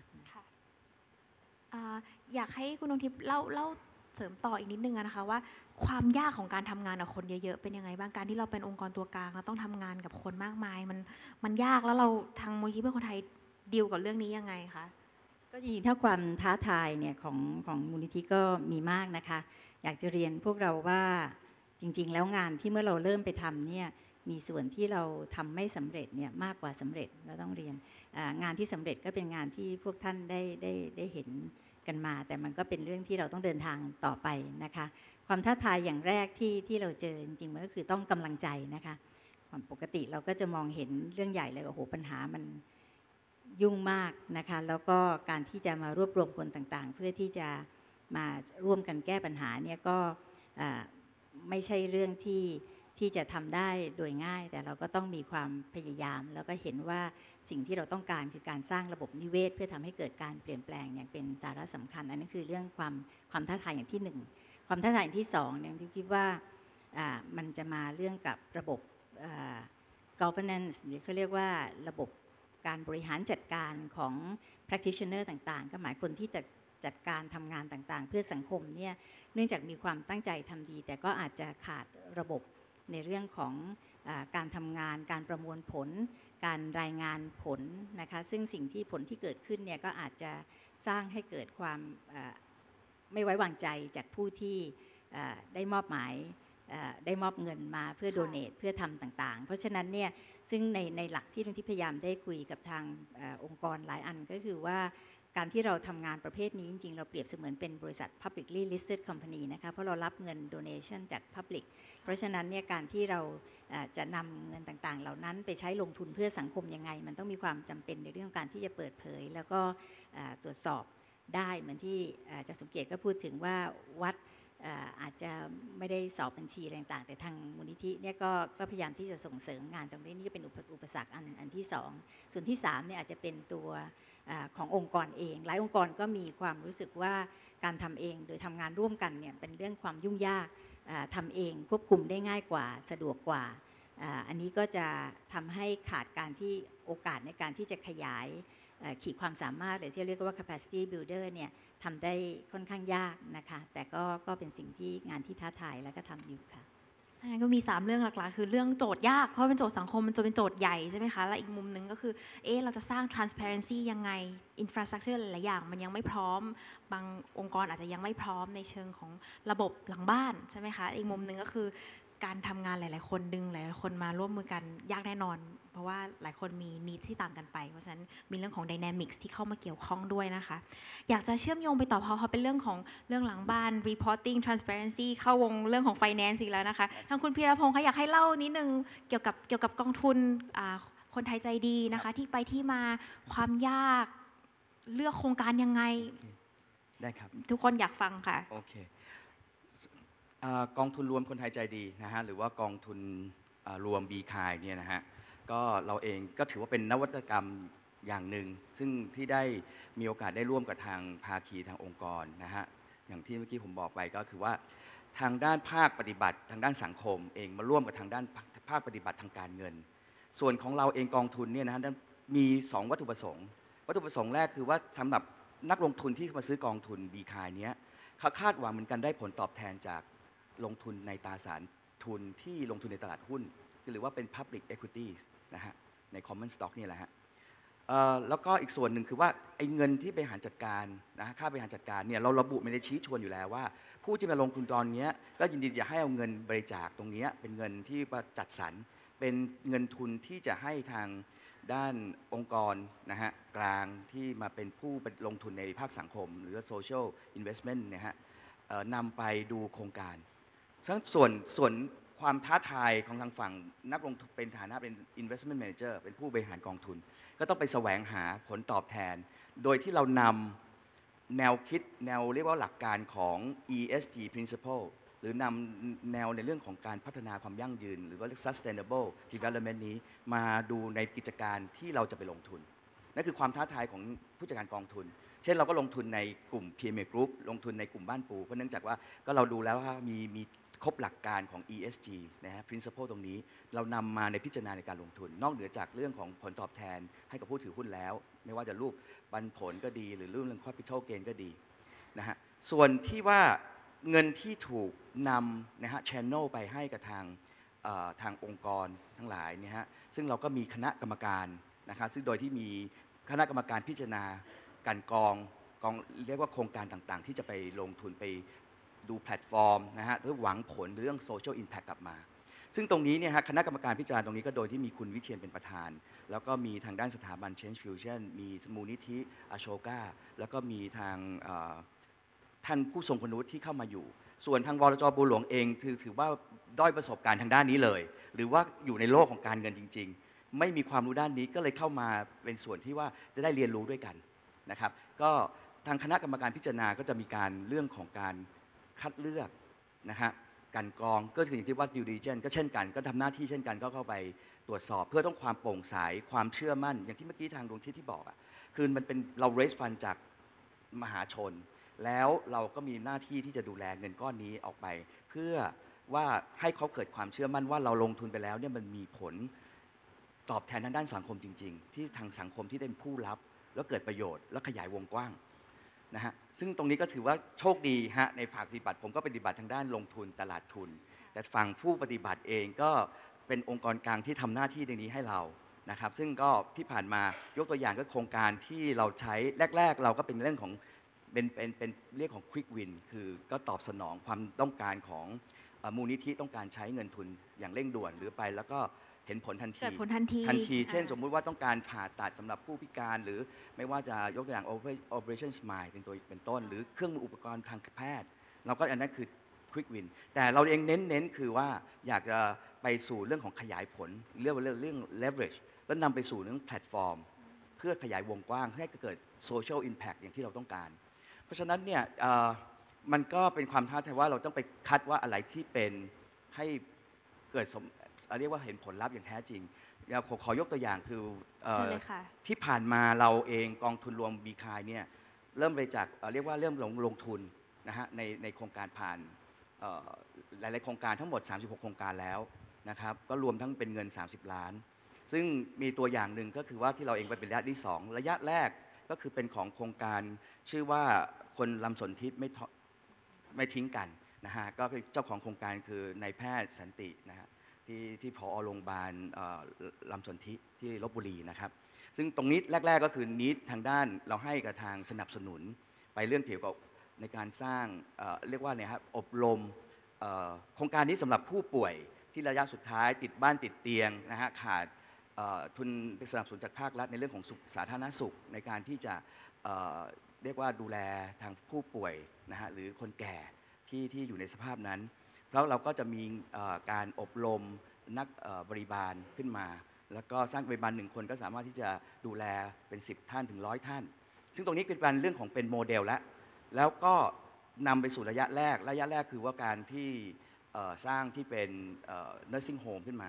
อยากให้คุณดวงทิพย์เล่าเสริมต่ออีกนิดนึงนะคะว่าความยากของการทำงานกับคนเยอะๆเป็นยังไงบ้างการที่เราเป็นองค์กรตัวกลางเราต้องทำงานกับคนมากมายมันยากแล้วเราทางมูลนิธิเพื่อคนไทยดีลกับเรื่องนี้ยังไงคะก็จริงๆถ้าความท้าทายเนี่ยของมูลนิธิก็มีมากนะคะอยากจะเรียนพวกเราว่าจริงๆแล้วงานที่เมื่อเราเริ่มไปทำเนี่ยมีส่วนที่เราทำไม่สำเร็จเนี่ยมากกว่าสำเร็จเราต้องเรียนงานที่สำเร็จก็เป็นงานที่พวกท่านได้เห็นกันมาแต่มันก็เป็นเรื่องที่เราต้องเดินทางต่อไปนะคะความท้าทายอย่างแรกที่เราเจอจริงๆมันก็คือต้องกำลังใจนะคะความปกติเราก็จะมองเห็นเรื่องใหญ่เลยโอ้โหปัญหามันยุ่งมากนะคะแล้วก็การที่จะมารวบรวมคนต่างๆเพื่อที่จะมาร่วมกันแก้ปัญหาเนี่ยก็ไม่ใช่เรื่องที่จะทำได้โดยง่ายแต่เราก็ต้องมีความพยายามแล้วก็เห็นว่าสิ่งที่เราต้องการคือการสร้างระบบนิเวศเพื่อทำให้เกิดการเปลี่ยนแปลงอย่างเป็นสาระสำคัญอันนั้นคือเรื่องความท้าทายอย่างที่1ความท้าทายอย่างที่2เนี่ยที่คิดว่ามันจะมาเรื่องกับระบบ governance หรือเขาเรียกว่าระบบการบริหารจัดการของ practitioner ต่างๆก็หมายคนที่จัดการทำงานต่างๆเพื่อสังคมเนี่ยเนื่องจากมีความตั้งใจทำดีแต่ก็อาจจะขาดระบบในเรื่องของการทำงานการประมวลผลการรายงานผลนะคะซึ่งสิ่งที่ผลที่เกิดขึ้นเนี่ยก็อาจจะสร้างให้เกิดความไม่ไว้วางใจจากผู้ที่ได้มอบหมายได้มอบเงินมาเพื่อโดเนทเพื่อทำต่างๆเพราะฉะนั้นเนี่ยซึ่งในหลักที่ลุงทิพย์พยายามได้คุยกับทางองค์กรหลายอันก็คือว่าการที่เราทำงานประเภทนี้จริงๆเราเปรียบเสมือนเป็นบริษัท publicly listed company นะคะเพราะเรารับเงิน donation จาก public เพราะฉะนั้นเนี่ยการที่เราจะนำเงินต่างๆเหล่านั้นไปใช้ลงทุนเพื่อสังคมยังไงมันต้องมีความจำเป็นในเรื่องการที่จะเปิดเผยแล้วก็ตรวจสอบได้เหมือนที่อาจารย์สมเกียรติก็พูดถึงว่าวัดอาจจะไม่ได้สอบบัญชีอะไรต่างๆแต่ทางมูลนิธิเนี่ยก็พยายามที่จะส่งเสริมงานตรงนี้นี่ก็เป็นอุปสรรคอันที่2ส่วนที่3เนี่ยอาจจะเป็นตัวขององค์กรเองหลายองค์กรก็มีความรู้สึกว่าการทำเองโดยทำงานร่วมกันเนี่ยเป็นเรื่องความยุ่งยากทำเองควบคุมได้ง่ายกว่าสะดวกกว่าอันนี้ก็จะทำให้ขาดการที่โอกาสในการที่จะขยายขีดความสามารถหรือที่เรียกว่า capacity builder เนี่ยทำได้ค่อนข้างยากนะคะแต่ก็เป็นสิ่งที่งานที่ท้าทายแล้วก็ทำอยู่ค่ะก็มี3เรื่องหลักๆคือเรื่องโจทย์ยากเพราะเป็นโจทย์สังคมมันจะเป็นโจทย์ใหญ่ใช่ไหมคะและอีกมุมนึงก็คือเราจะสร้าง transparency ยังไง infrastructure หลายๆอย่างมันยังไม่พร้อมบางองค์กรอาจจะยังไม่พร้อมในเชิงของระบบหลังบ้านใช่ไหมคะอีกมุมนึงก็คือการทำงานหลายๆคนดึงหลายๆคนมาร่วมมือกันยากแน่นอนเพราะว่าหลายคนมีที่ต่างกันไปเพราะฉะนั้นมีเรื่องของ dynamics ที่เข้ามาเกี่ยวข้องด้วยนะคะอยากจะเชื่อมโยงไปต่อพอเป็นเรื่องของเรื่องหลังบ้าน reporting transparency เข้าวงเรื่องของ finance อีกแล้วนะคะทางคุณพีรพงศ์คะอยากให้เล่านิดนึงเกี่ยวกับกองทุนคนไทยใจดีนะคะที่ไปที่มาความยากเลือกโครงการยังไงได้ครับทุกคนอยากฟังค่ะโอเคกองทุนรวมคนไทยใจดีนะฮะหรือว่ากองทุนรวม B-Kind เนี่ยนะฮะก็เราเองก็ถือว่าเป็นนวัตกรรมอย่างหนึ่งซึ่งที่ได้มีโอกาสได้ร่วมกับทางภาคีทางองค์กรนะฮะอย่างที่เมื่อกี้ผมบอกไปก็คือว่าทางด้านภาคปฏิบัติทางด้านสังคมเองมาร่วมกับทางด้านภาคปฏิบัติทางการเงินส่วนของเราเองกองทุนเนี่ยนะฮะมี 2 วัตถุประสงค์วัตถุประสงค์แรกคือว่าสำหรับนักลงทุนที่มาซื้อกองทุนบีคายนี้เขาคาดหวังเหมือนกันได้ผลตอบแทนจากลงทุนในตราสารทุนที่ลงทุนในตลาดหุ้นหรือว่าเป็น Public Equity นะฮะใน Common Stock นี่แหละฮะแล้วก็อีกส่วนหนึ่งคือว่าไอ้เงินที่บริหารจัดการนะค่าบริหารจัดการเนี่ยเราระบุไม่ได้ชี้ชวนอยู่แล้วว่าผู้ที่มาลงทุนตอนนี้ก็ยินดีจะให้เอาเงินบริจาคตรงนี้เป็นเงินที่จัดสรรเป็นเงินทุนที่จะให้ทางด้านองค์กรนะฮะกลางที่มาเป็นผู้ลงทุนในภาคสังคมหรือ social investment นะฮะนำไปดูโครงการส่วนความท้าทายของทางฝั่งนักลงทุนเป็นฐานะเป็น investment manager เป็นผู้บริหารกองทุนก็ต้องไปแสวงหาผลตอบแทนโดยที่เรานำแนวคิดเรียกว่าหลักการของ ESG principle หรือนำแนวในเรื่องของการพัฒนาความยั่งยืนหรือว่า sustainable development นี้มาดูในกิจการที่เราจะไปลงทุนนั่นคือความท้าทายของผู้จัดการกองทุนเช่นเราก็ลงทุนในกลุ่ม PMA Group ลงทุนในกลุ่มบ้านปูเพราะเนื่องจากว่าก็เราดูแล้วว่ามีครบหลักการของ ESG นะฮะ principle ตรงนี้เรานำมาในพิจารณาในการลงทุนนอกเหนือจากเรื่องของผลตอบแทนให้กับผู้ถือหุ้นแล้วไม่ว่าจะรูปปันผลก็ดีหรือเรื่อง capital gain ก็ดีนะฮะส่วนที่ว่าเงินที่ถูกนำนะฮะ channel ไปให้กับทางองค์กรทั้งหลายเนี่ยฮะซึ่งเราก็มีคณะกรรมการนะครับซึ่งโดยที่มีคณะกรรมการพิจารณาการกองเรียกว่าโครงการต่างๆที่จะไปลงทุนไปดูแพลตฟอร์มนะฮะเพื่อหวังผลเรื่อง social impact กลับมาซึ่งตรงนี้เนี่ยฮะคณะกรรมการพิจารณาตรงนี้ก็โดยที่มีคุณวิเชียรเป็นประธานแล้วก็มีทางด้านสถาบัน Change Fusion มีมูลนิธิอโชกาแล้วก็มีทางท่านผู้ทรงคุณวุฒิที่เข้ามาอยู่ส่วนทางบลจ.บัวหลวงเองถือว่าด้อยประสบการณ์ทางด้านนี้เลยหรือว่าอยู่ในโลกของการเงินจริงๆไม่มีความรู้ด้านนี้ก็เลยเข้ามาเป็นส่วนที่ว่าจะได้เรียนรู้ด้วยกันนะครับก็ทางคณะกรรมการพิจารณาก็จะมีการเรื่องของการคัดเลือกนะฮะการกรองก็คืออย่างที่ว่า due diligence ก็เช่นกันก็ทำหน้าที่เช่นกันก็เข้าไปตรวจสอบเพื่อต้องความโปร่งใสความเชื่อมั่นอย่างที่เมื่อกี้ทางดวงที่บอกคือมันเป็นเรา raise fund จากมหาชนแล้วเราก็มีหน้าที่ที่จะดูแลเงินก้อนนี้ออกไปเพื่อว่าให้เขาเกิดความเชื่อมั่นว่าเราลงทุนไปแล้วเนี่ยมันมีผลตอบแทนทางด้านสังคมจริงๆที่ทางสังคมที่ได้เป็นผู้รับแล้วเกิดประโยชน์และขยายวงกว้างนะฮะซึ่งตรงนี้ก็ถือว่าโชคดีฮะในฝ่ายปฏิบัติผมก็ปฏิบัติทางด้านลงทุนตลาดทุนแต่ฝั่งผู้ปฏิบัติเองก็เป็นองค์กรกลางที่ทำหน้าที่ตรงนี้ให้เรานะครับซึ่งก็ที่ผ่านมายกตัวอย่างก็โครงการที่เราใช้แรกๆเราก็เป็นเรื่องของเป็นเรียกของ quick win คือก็ตอบสนองความต้องการของมูลนิธิต้องการใช้เงินทุนอย่างเร่งด่วนหรือไปแล้วก็เห็นผลทันทีเช่นสมมุติว่าต้องการผ่าตัดสำหรับผู้พิการหรือไม่ว่าจะยกตัวอย่าง Operation Smile เป็นต้นหรือเครื่องมืออุปกรณ์ทางแพทย์เราก็อันนั้นคือ quick win แต่เราเองเน้นคือว่าอยากจะไปสู่เรื่องของขยายผลเรื่อง leverage แล้วนำไปสู่เรื่องแพลตฟอร์มเพื่อขยายวงกว้างให้เกิด social impact อย่างที่เราต้องการเพราะฉะนั้นเนี่ยมันก็เป็นความท้าทายว่าเราต้องไปคัดว่าอะไรที่เป็นให้เกิดเรียกว่าเห็นผลลัพธ์อย่างแท้จริงขอยกตัวอย่างคือที่ผ่านมาเราเองกองทุนรวมบีคายเนี่ยเริ่มไปจากเรียกว่าเริ่มลงทุนนะฮะในโครงการผ่านหลายๆโครงการทั้งหมด36โครงการแล้วนะครับก็รวมทั้งเป็นเงิน30ล้านซึ่งมีตัวอย่างหนึ่งก็คือว่าที่เราเองไปเป็นระยะที่2ระยะแรกก็คือเป็นของโครงการชื่อว่าคนลำสนธิไม่ทิ้งกันนะฮะก็คือเจ้าของโครงการคือนายแพทย์สันตินะฮะที่ผอ.โรงพยาบาลลำสนธิที่ลพบุรีนะครับซึ่งตรงนี้แรกๆก็คือนิดทางด้านเราให้กับทางสนับสนุนไปเรื่องเกี่ยวกับในการสร้างเรียกว่าเนี่ยครับอบรมโครงการนี้สำหรับผู้ป่วยที่ระยะสุดท้ายติดบ้านติดเตียงนะฮะขาดทุนสนับสนุนจากภาครัฐในเรื่องของสาธารณสุขในการที่จะเรียกว่าดูแลทางผู้ป่วยนะฮะหรือคนแก่ที่อยู่ในสภาพนั้นเพราะเราก็จะมีการอบรมนักบริบาลขึ้นมาแล้วก็สร้างบริบาล1 คนก็สามารถที่จะดูแลเป็น10 ท่านถึง100 ท่านซึ่งตรงนี้เป็นการเรื่องของเป็นโมเดลแล้วก็นำไปสู่ระยะแรกคือว่าการที่สร้างที่เป็นnursing home ขึ้นมา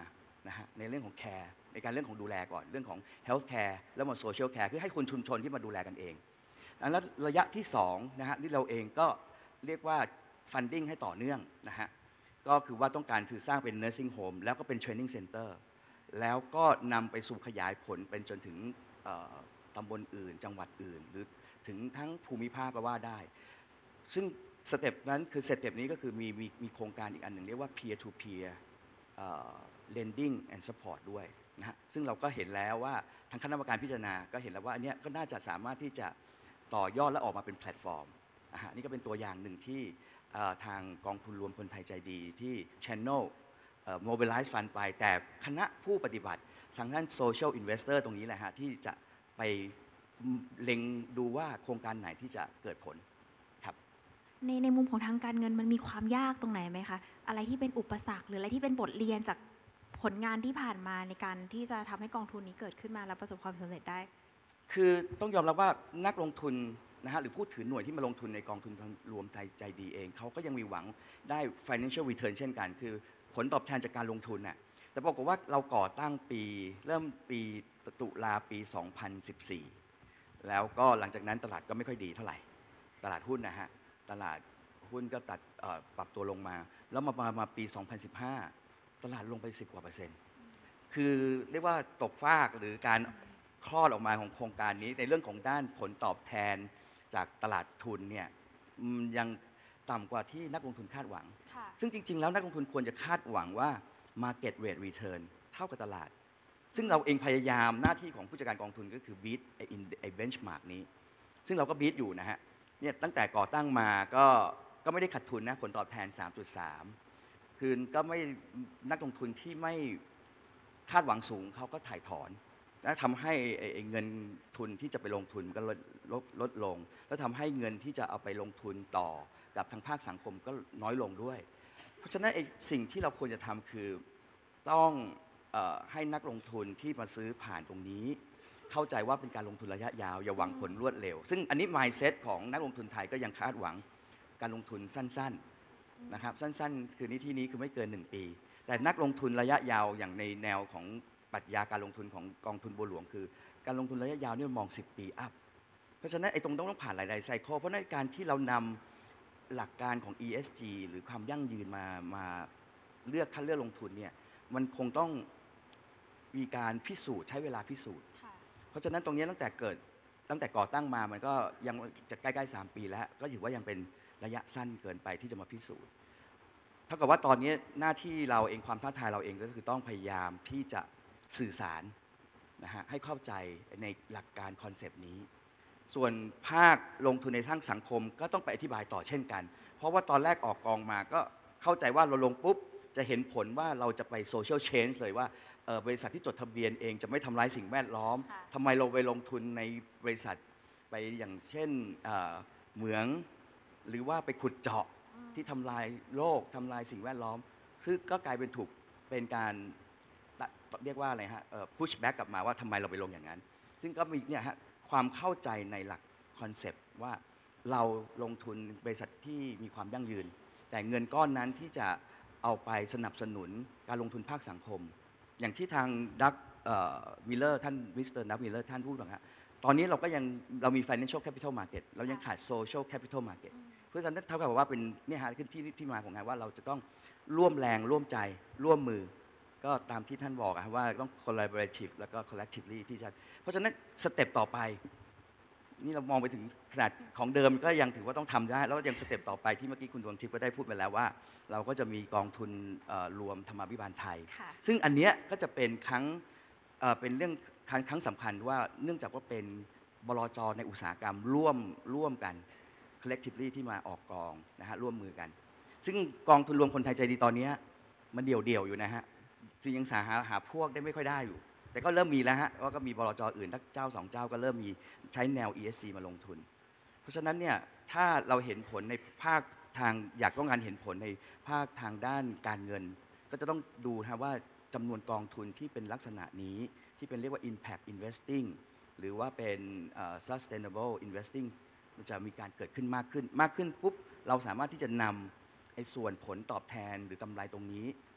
นะฮะในเรื่องของแคร์ในการเรื่องของดูแลก่อนเรื่องของ health care แล้วมา social care คือให้คนชุมชนที่มาดูแลกันเองแล้วระยะที่2นะฮะที่เราเองก็เรียกว่า funding ให้ต่อเนื่องนะฮะก็คือว่าต้องการคือสร้างเป็น nursing home แล้วก็เป็น training center แล้วก็นำไปสู่ขยายผลเป็นจนถึงตำบลอื่นจังหวัดอื่นหรือถึงทั้งภูมิภาคก็ว่าได้ซึ่งสเต็ปนั้นคือสเต็ปนี้ก็คือมีโครงการอีกอันหนึ่งเรียกว่า peer to peer lending and support ด้วยนะฮะซึ่งเราก็เห็นแล้วว่าทางคณะกรรมการพิจารณาก็เห็นแล้วว่าอันนี้ก็น่าจะสามารถที่จะต่อยอดและออกมาเป็นแพลตฟอร์มนี่ก็เป็นตัวอย่างหนึ่งที่ทางกองทุนรวมคนไทยใจดีที่ Channel Mobilize Fund ไปแต่คณะผู้ปฏิบัติทางด้าน Social Investor ตรงนี้แหละฮะที่จะไปเล็งดูว่าโครงการไหนที่จะเกิดผลครับในมุมของทางการเงินมันมีความยากตรงไหนไหมคะอะไรที่เป็นอุปสรรคหรืออะไรที่เป็นบทเรียนจากผลงานที่ผ่านมาในการที่จะทำให้กองทุนนี้เกิดขึ้นมาและประสบความสำเร็จได้คือต้องยอมรับว่านักลงทุนนะฮะหรือผู้ถือหน่วยที่มาลงทุนในกองทุนรวมใจดีเองเขาก็ยังมีหวังได้ financial return เช่นกันคือผลตอบแทนจากการลงทุนน่ะแต่ปรากฏว่าเราก่อตั้งเริ่มปีตุลาปี 2014 แล้วก็หลังจากนั้นตลาดก็ไม่ค่อยดีเท่าไหร่ตลาดหุ้นนะฮะตลาดหุ้นก็ปรับตัวลงมาแล้วมาปี 2015 ตลาดลงไป10 กว่า%คือเรียกว่าตกฟากหรือการคลอดออกมาของโครงการนี้ในเรื่องของด้านผลตอบแทนจากตลาดทุนเนี่ยยังต่ำกว่าที่นักลงทุนคาดหวังซึ่งจริงๆแล้วนักลงทุนควรจะคาดหวังว่า market rate return เท่ากับตลาดซึ่งเราเองพยายามหน้าที่ของผู้จัดการกองทุนก็คือ beat ไอ้ benchmark นี้ซึ่งเราก็ beat อยู่นะฮะเนี่ยตั้งแต่ก่อตั้งมาก็ไม่ได้ขาดทุนนะผลตอบแทน 3.3 คือก็ไม่นักลงทุนที่ไม่คาดหวังสูงเขาก็ถ่ายถอนและทำให้เงินทุนที่จะไปลงทุนก็ลดลงแล้วทำให้เงินที่จะเอาไปลงทุนต่อกับทางภาคสังคมก็น้อยลงด้วยเพราะฉะนั้นสิ่งที่เราควรจะทำคือต้องให้นักลงทุนที่มาซื้อผ่านตรงนี้เข้าใจว่าเป็นการลงทุนระยะยาวอย่าหวังผลรวดเร็วซึ่งอันนี้ mindset ของนักลงทุนไทยก็ยังคาดหวังการลงทุนสั้นๆนะครับสั้นๆคือที่นี้คือไม่เกิน1 ปีแต่นักลงทุนระยะยาวอย่างในแนวของปรัชญาการลงทุนของกองทุนบัวหลวงคือการลงทุนระยะยาวนี่มอง10 ปีอัพเพราะฉะนั้นตรงต้องผ่านหลายๆไซเคิลเพราะในการที่เรานำหลักการของ ESG หรือความยั่งยืนมาคัดเลือกลงทุนเนี่ยมันคงต้องมีการพิสูจน์ใช้เวลาพิสูจน์เพราะฉะนั้นตรงนี้ตั้งแต่ก่อตั้งมามันก็ยังจะใกล้ๆ3 ปีแล้วก็ถือว่ายังเป็นระยะสั้นเกินไปที่จะมาพิสูจน์เท่ากับว่าตอนนี้หน้าที่เราเองความท้าทายเราเองก็คือต้องพยายามที่จะสื่อสารนะฮะให้เข้าใจในหลักการคอนเซปต์นี้ส่วนภาคลงทุนในทางสังคมก็ต้องไปอธิบายต่อเช่นกันเพราะว่าตอนแรกออกกองมาก็เข้าใจว่าเราลงปุ๊บจะเห็นผลว่าเราจะไปโซเชียลเชนจ์เลยว่าบริษัทที่จดทะเบียนเองจะไม่ทำลายสิ่งแวดล้อมทำไมเราไปลงทุนในบริษัทไปอย่างเช่นเหมืองหรือว่าไปขุดเจาะที่ทำลายโลกทำลายสิ่งแวดล้อมซึ่งก็กลายเป็นการเรียกว่าอะไรฮะpush back กลับมาว่าทำไมเราไปลงอย่างนั้นซึ่งก็มีเนี่ยฮะความเข้าใจในหลักคอนเซปต์ว่าเราลงทุนบริษัทที่มีความยั่งยืนแต่เงินก้อนนั้นที่จะเอาไปสนับสนุนการลงทุนภาคสังคมอย่างที่ทางดักมิลเลอร์ท่านมิสเตอร์ดักมิลเลอร์ท่านพูดว่าตอนนี้เรามี financial capital market เรายังขาด social capital market เพราะฉะนั้นเท่ากับว่าเป็นเนี่ยฮะขึ้นที่มาของงานว่าเราจะต้องร่วมแรงร่วมใจร่วมมือก็ตามที่ท่านบอกว่าต้อง collaborative แล้วก็ collectively ที่จะเพราะฉะนั้นสเต็ปต่อไปนี่เรามองไปถึงขนาดของเดิมก็ยังถือว่าต้องทำได้แล้วยังสเต็ปต่อไปที่เมื่อกี้คุณดวงทิพย์ก็ได้พูดไปแล้วว่าเราก็จะมีกองทุนรวมธรรมาภิบาลไทยซึ่งอันเนี้ยก็จะเป็นเป็นเรื่องครั้งสำคัญว่าเนื่องจากว่าเป็นบลจ.ในอุตสาหกรรมร่วมกัน collectively ที่มาออกกองนะฮะร่วมมือกันซึ่งกองทุนรวมคนไทยใจดีตอนนี้มันเดี่ยวอยู่นะฮะจริงยังหาพวกได้ไม่ค่อยได้อยู่แต่ก็เริ่มมีแล้วฮะว่าก็มีบลจ.อื่นทั้งเจ้า2 เจ้าก็เริ่มมีใช้แนว ESG มาลงทุนเพราะฉะนั้นเนี่ยถ้าเราเห็นผลในภาคทางอยากต้องการเห็นผลในภาคทางด้านการเงินก็จะต้องดูนะว่าจำนวนกองทุนที่เป็นลักษณะนี้ที่เป็นเรียกว่า impact investing หรือว่าเป็นsustainable investing มันจะมีการเกิดขึ้นมากขึ้นปุ๊บเราสามารถที่จะนำส่วนผลตอบแทนหรือกำไรตรงนี้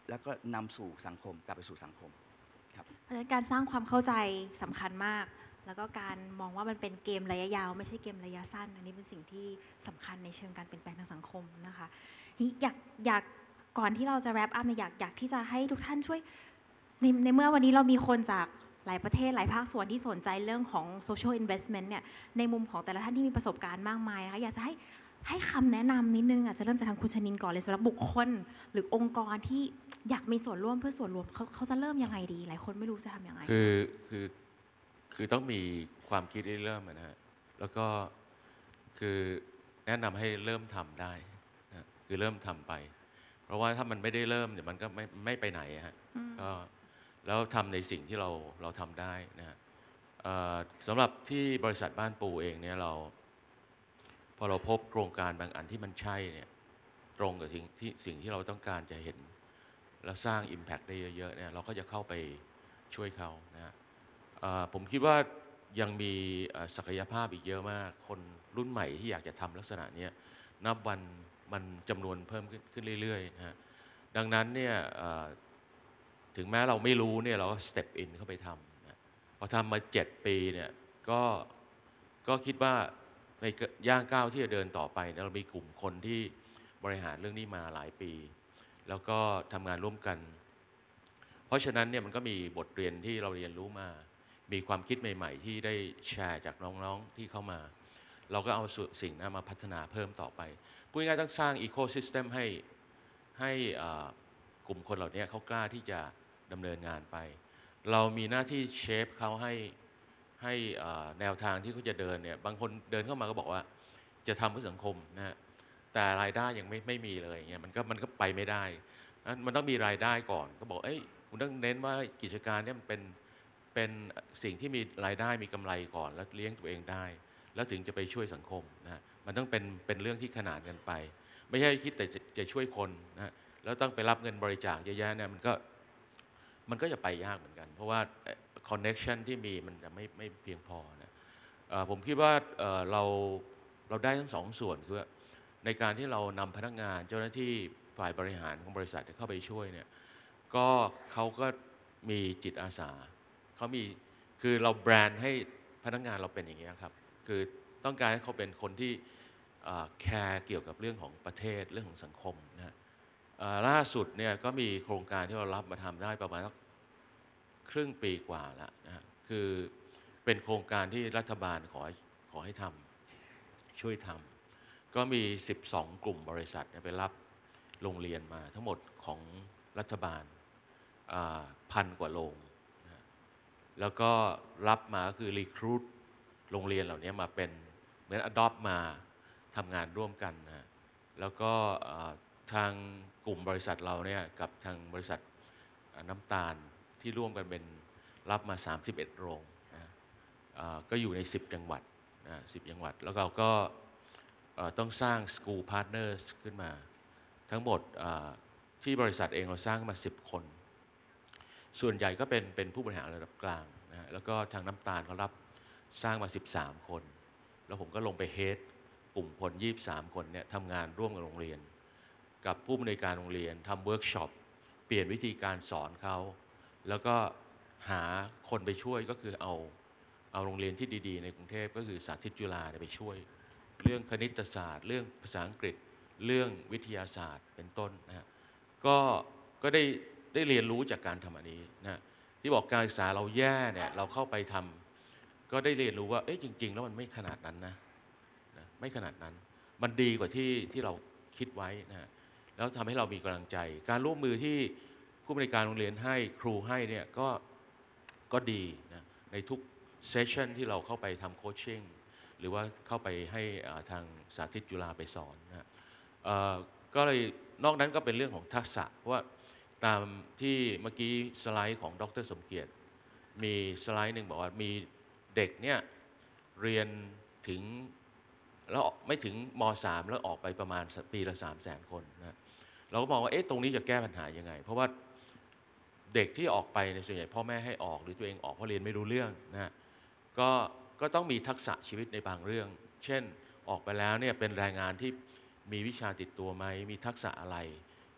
แล้วก็นำสู่สังคมกลับไปสู่สังคมครับเพราะฉะนั้นการสร้างความเข้าใจสำคัญมาก แล้วก็การมองว่ามันเป็นเกมระยะยาวไม่ใช่เกมระยะสั้นอันนี้เป็นสิ่งที่สำคัญในเชิงการเปลี่ยนแปลงทางสังคมนะคะอยากก่อนที่เราจะ wrap up เนี่ยอยากที่จะให้ทุกท่านช่วยในเมื่อวันนี้เรามีคนจากหลายประเทศหลายภาคส่วนที่สนใจเรื่องของ social investment เนี่ยในมุมของแต่ละท่านที่มีประสบการณ์มากมายนะคะอยากจะให้คำแนะนำนิดนึงอาจจะเริ่มจากทางคุณชนินก่อนเลยสำหรับบุคคลหรือองค์กรที่อยากมีส่วนร่วมเพื่อส่วนรวมเขาจะเริ่มยังไงดีหลายคนไม่รู้จะทำยังไงคือต้องมีความคิดที่เริ่มนะฮะแล้วก็คือแนะนำให้เริ่มทำได้นะคือเริ่มทำไปเพราะว่าถ้ามันไม่ได้เริ่มเนี่ยมันก็ไม่ไปไหนฮะก็แล้วทำในสิ่งที่เราทำได้นะฮะสำหรับที่บริษัทบ้านปูเองเนี่ยพอเราพบโครงการบางอันที่มันใช่เนี่ยตรงกับสิ่งที่เราต้องการจะเห็นแล้วสร้าง Impact ได้เยอะๆเนี่ยเราก็จะเข้าไปช่วยเขานะฮะผมคิดว่ายังมีศักยภาพอีกเยอะมากคนรุ่นใหม่ที่อยากจะทำลักษณะนี้นับวันมันจำนวนเพิ่มขึ้นเรื่อยๆนะฮะดังนั้นเนี่ยถึงแม้เราไม่รู้เนี่ยเราก็ step in เข้าไปทำนะพอทำมา7 ปีเนี่ยก็คิดว่าในย่างก้าวที่จะเดินต่อไปเรามีกลุ่มคนที่บริหารเรื่องนี้มาหลายปีแล้วก็ทำงานร่วมกันเพราะฉะนั้นเนี่ยมันก็มีบทเรียนที่เราเรียนรู้มามีความคิดใหม่ๆที่ได้แชร์จากน้องๆที่เข้ามาเราก็เอาสิ่งนั้นมาพัฒนาเพิ่มต่อไปพูดง่ายๆต้องสร้างอีโคซิสเต็มให้กลุ่มคนเหล่านี้เขากล้าที่จะดำเนินงานไปเรามีหน้าที่เชฟเขาให้แนวทางที่เขาจะเดินเนี่ยบางคนเดินเข้ามาก็บอกว่าจะทำเพื่อสังคมนะฮะแต่รายได้ยังไม่มีเลยเงี้ยมันก็ไปไม่ได้มันต้องมีรายได้ก่อนก็บอกคุณต้องเน้นว่ากิจการเนี่ยมันเป็นสิ่งที่มีรายได้มีกำไรก่อนแล้วเลี้ยงตัวเองได้แล้วถึงจะไปช่วยสังคมนะมันต้องเป็นเรื่องที่ขนานกันไปไม่ใช่คิดแต่จะช่วยคนนะแล้วต้องไปรับเงินบริจาคเยอะแยะเนี่ยมันก็จะไปยากเหมือนกันเพราะว่าคอนเน็กชันที่มีมันจะไม่เพียงพอนะผมคิดว่าเราได้ทั้งสองส่วนคือในการที่เรานำพนักงานเจ้าหน้าที่ฝ่ายบริหารของบริษัทเข้าไปช่วยเนี่ยก็เขาก็มีจิตอาสาเขามีคือเราแบรนด์ให้พนักงานเราเป็นอย่างนี้ครับคือต้องการให้เขาเป็นคนที่แคร์เกี่ยวกับเรื่องของประเทศเรื่องของสังคมนะฮะล่าสุดเนี่ยก็มีโครงการที่เรารับมาทำได้ประมาณครึ่งปีกว่าแล้วนะฮะคือเป็นโครงการที่รัฐบาลขอให้ทำช่วยทำก็มี12 กลุ่มบริษัทไปรับโรงเรียนมาทั้งหมดของรัฐบาล1,000 กว่าโรงนะแล้วก็รับมาก็คือรีครูทโรงเรียนเหล่านี้มาเป็นเหมือน adopt มาทำงานร่วมกันนะแล้วก็ทางกลุ่มบริษัทเราเนี่ยกับทางบริษัทน้ำตาลที่ร่วมกันเป็นรับมา31 โรงนะก็อยู่ใน10 จังหวัดนะ10 จังหวัดแล้วเราก็ต้องสร้าง School Partners ขึ้นมาทั้งหมดที่บริษัทเองเราสร้างมา10 คนส่วนใหญ่ก็เป็นผู้บริหารระดับกลางนะแล้วก็ทางน้ำตาลเขารับสร้างมา13 คนแล้วผมก็ลงไปเฮดกลุ่มคน23 คนเนี่ยทำงานร่วมกับโรงเรียนกับผู้อำนวยการโรงเรียนทำเวิร์กช็อปเปลี่ยนวิธีการสอนเขาแล้วก็หาคนไปช่วยก็คือเอาโรงเรียนที่ดีๆในกรุงเทพก็คือสาธิตจุฬาไปช่วยเรื่องคณิตศาสตร์เรื่องภาษาอังกฤษเรื่องวิทยาศาสตร์เป็นต้นนะฮะก็ได้เรียนรู้จากการทำอันนี้นะที่บอกการศึกษาเราแย่เนี่ยเราเข้าไปทำก็ได้เรียนรู้ว่าจริงๆแล้วมันไม่ขนาดนั้นนะไม่ขนาดนั้นมันดีกว่าที่เราคิดไว้นะแล้วทำให้เรามีกำลังใจการร่วมมือที่ผู้บริการโรงเรียนให้ครูให้เนี่ยก็ดีนะในทุกเซสชันที่เราเข้าไปทำโคชชิ่งหรือว่าเข้าไปให้ทางสาธิตจุฬาไปสอนนะก็เลยนอกนั้นก็เป็นเรื่องของทักษะเพราะว่าตามที่เมื่อกี้สไลด์ของดร.สมเกียรติมีสไลด์หนึ่งบอกว่ามีเด็กเนี่ยเรียนถึงแล้วไม่ถึงม.3 แล้วออกไปประมาณปีละ300,000 คนนะเราก็มองว่าตรงนี้จะแก้ปัญหายังไงเพราะว่าเด็กที่ออกไปในส่วนใหญ่พ่อแม่ให้ออกหรือตัวเองออกเพราะเรียนไม่รู้เรื่องนะก็ต้องมีทักษะชีวิตในบางเรื่องเช่นออกไปแล้วเนี่ยเป็นแรงงานที่มีวิชาติดตัวไหมมีทักษะอะไร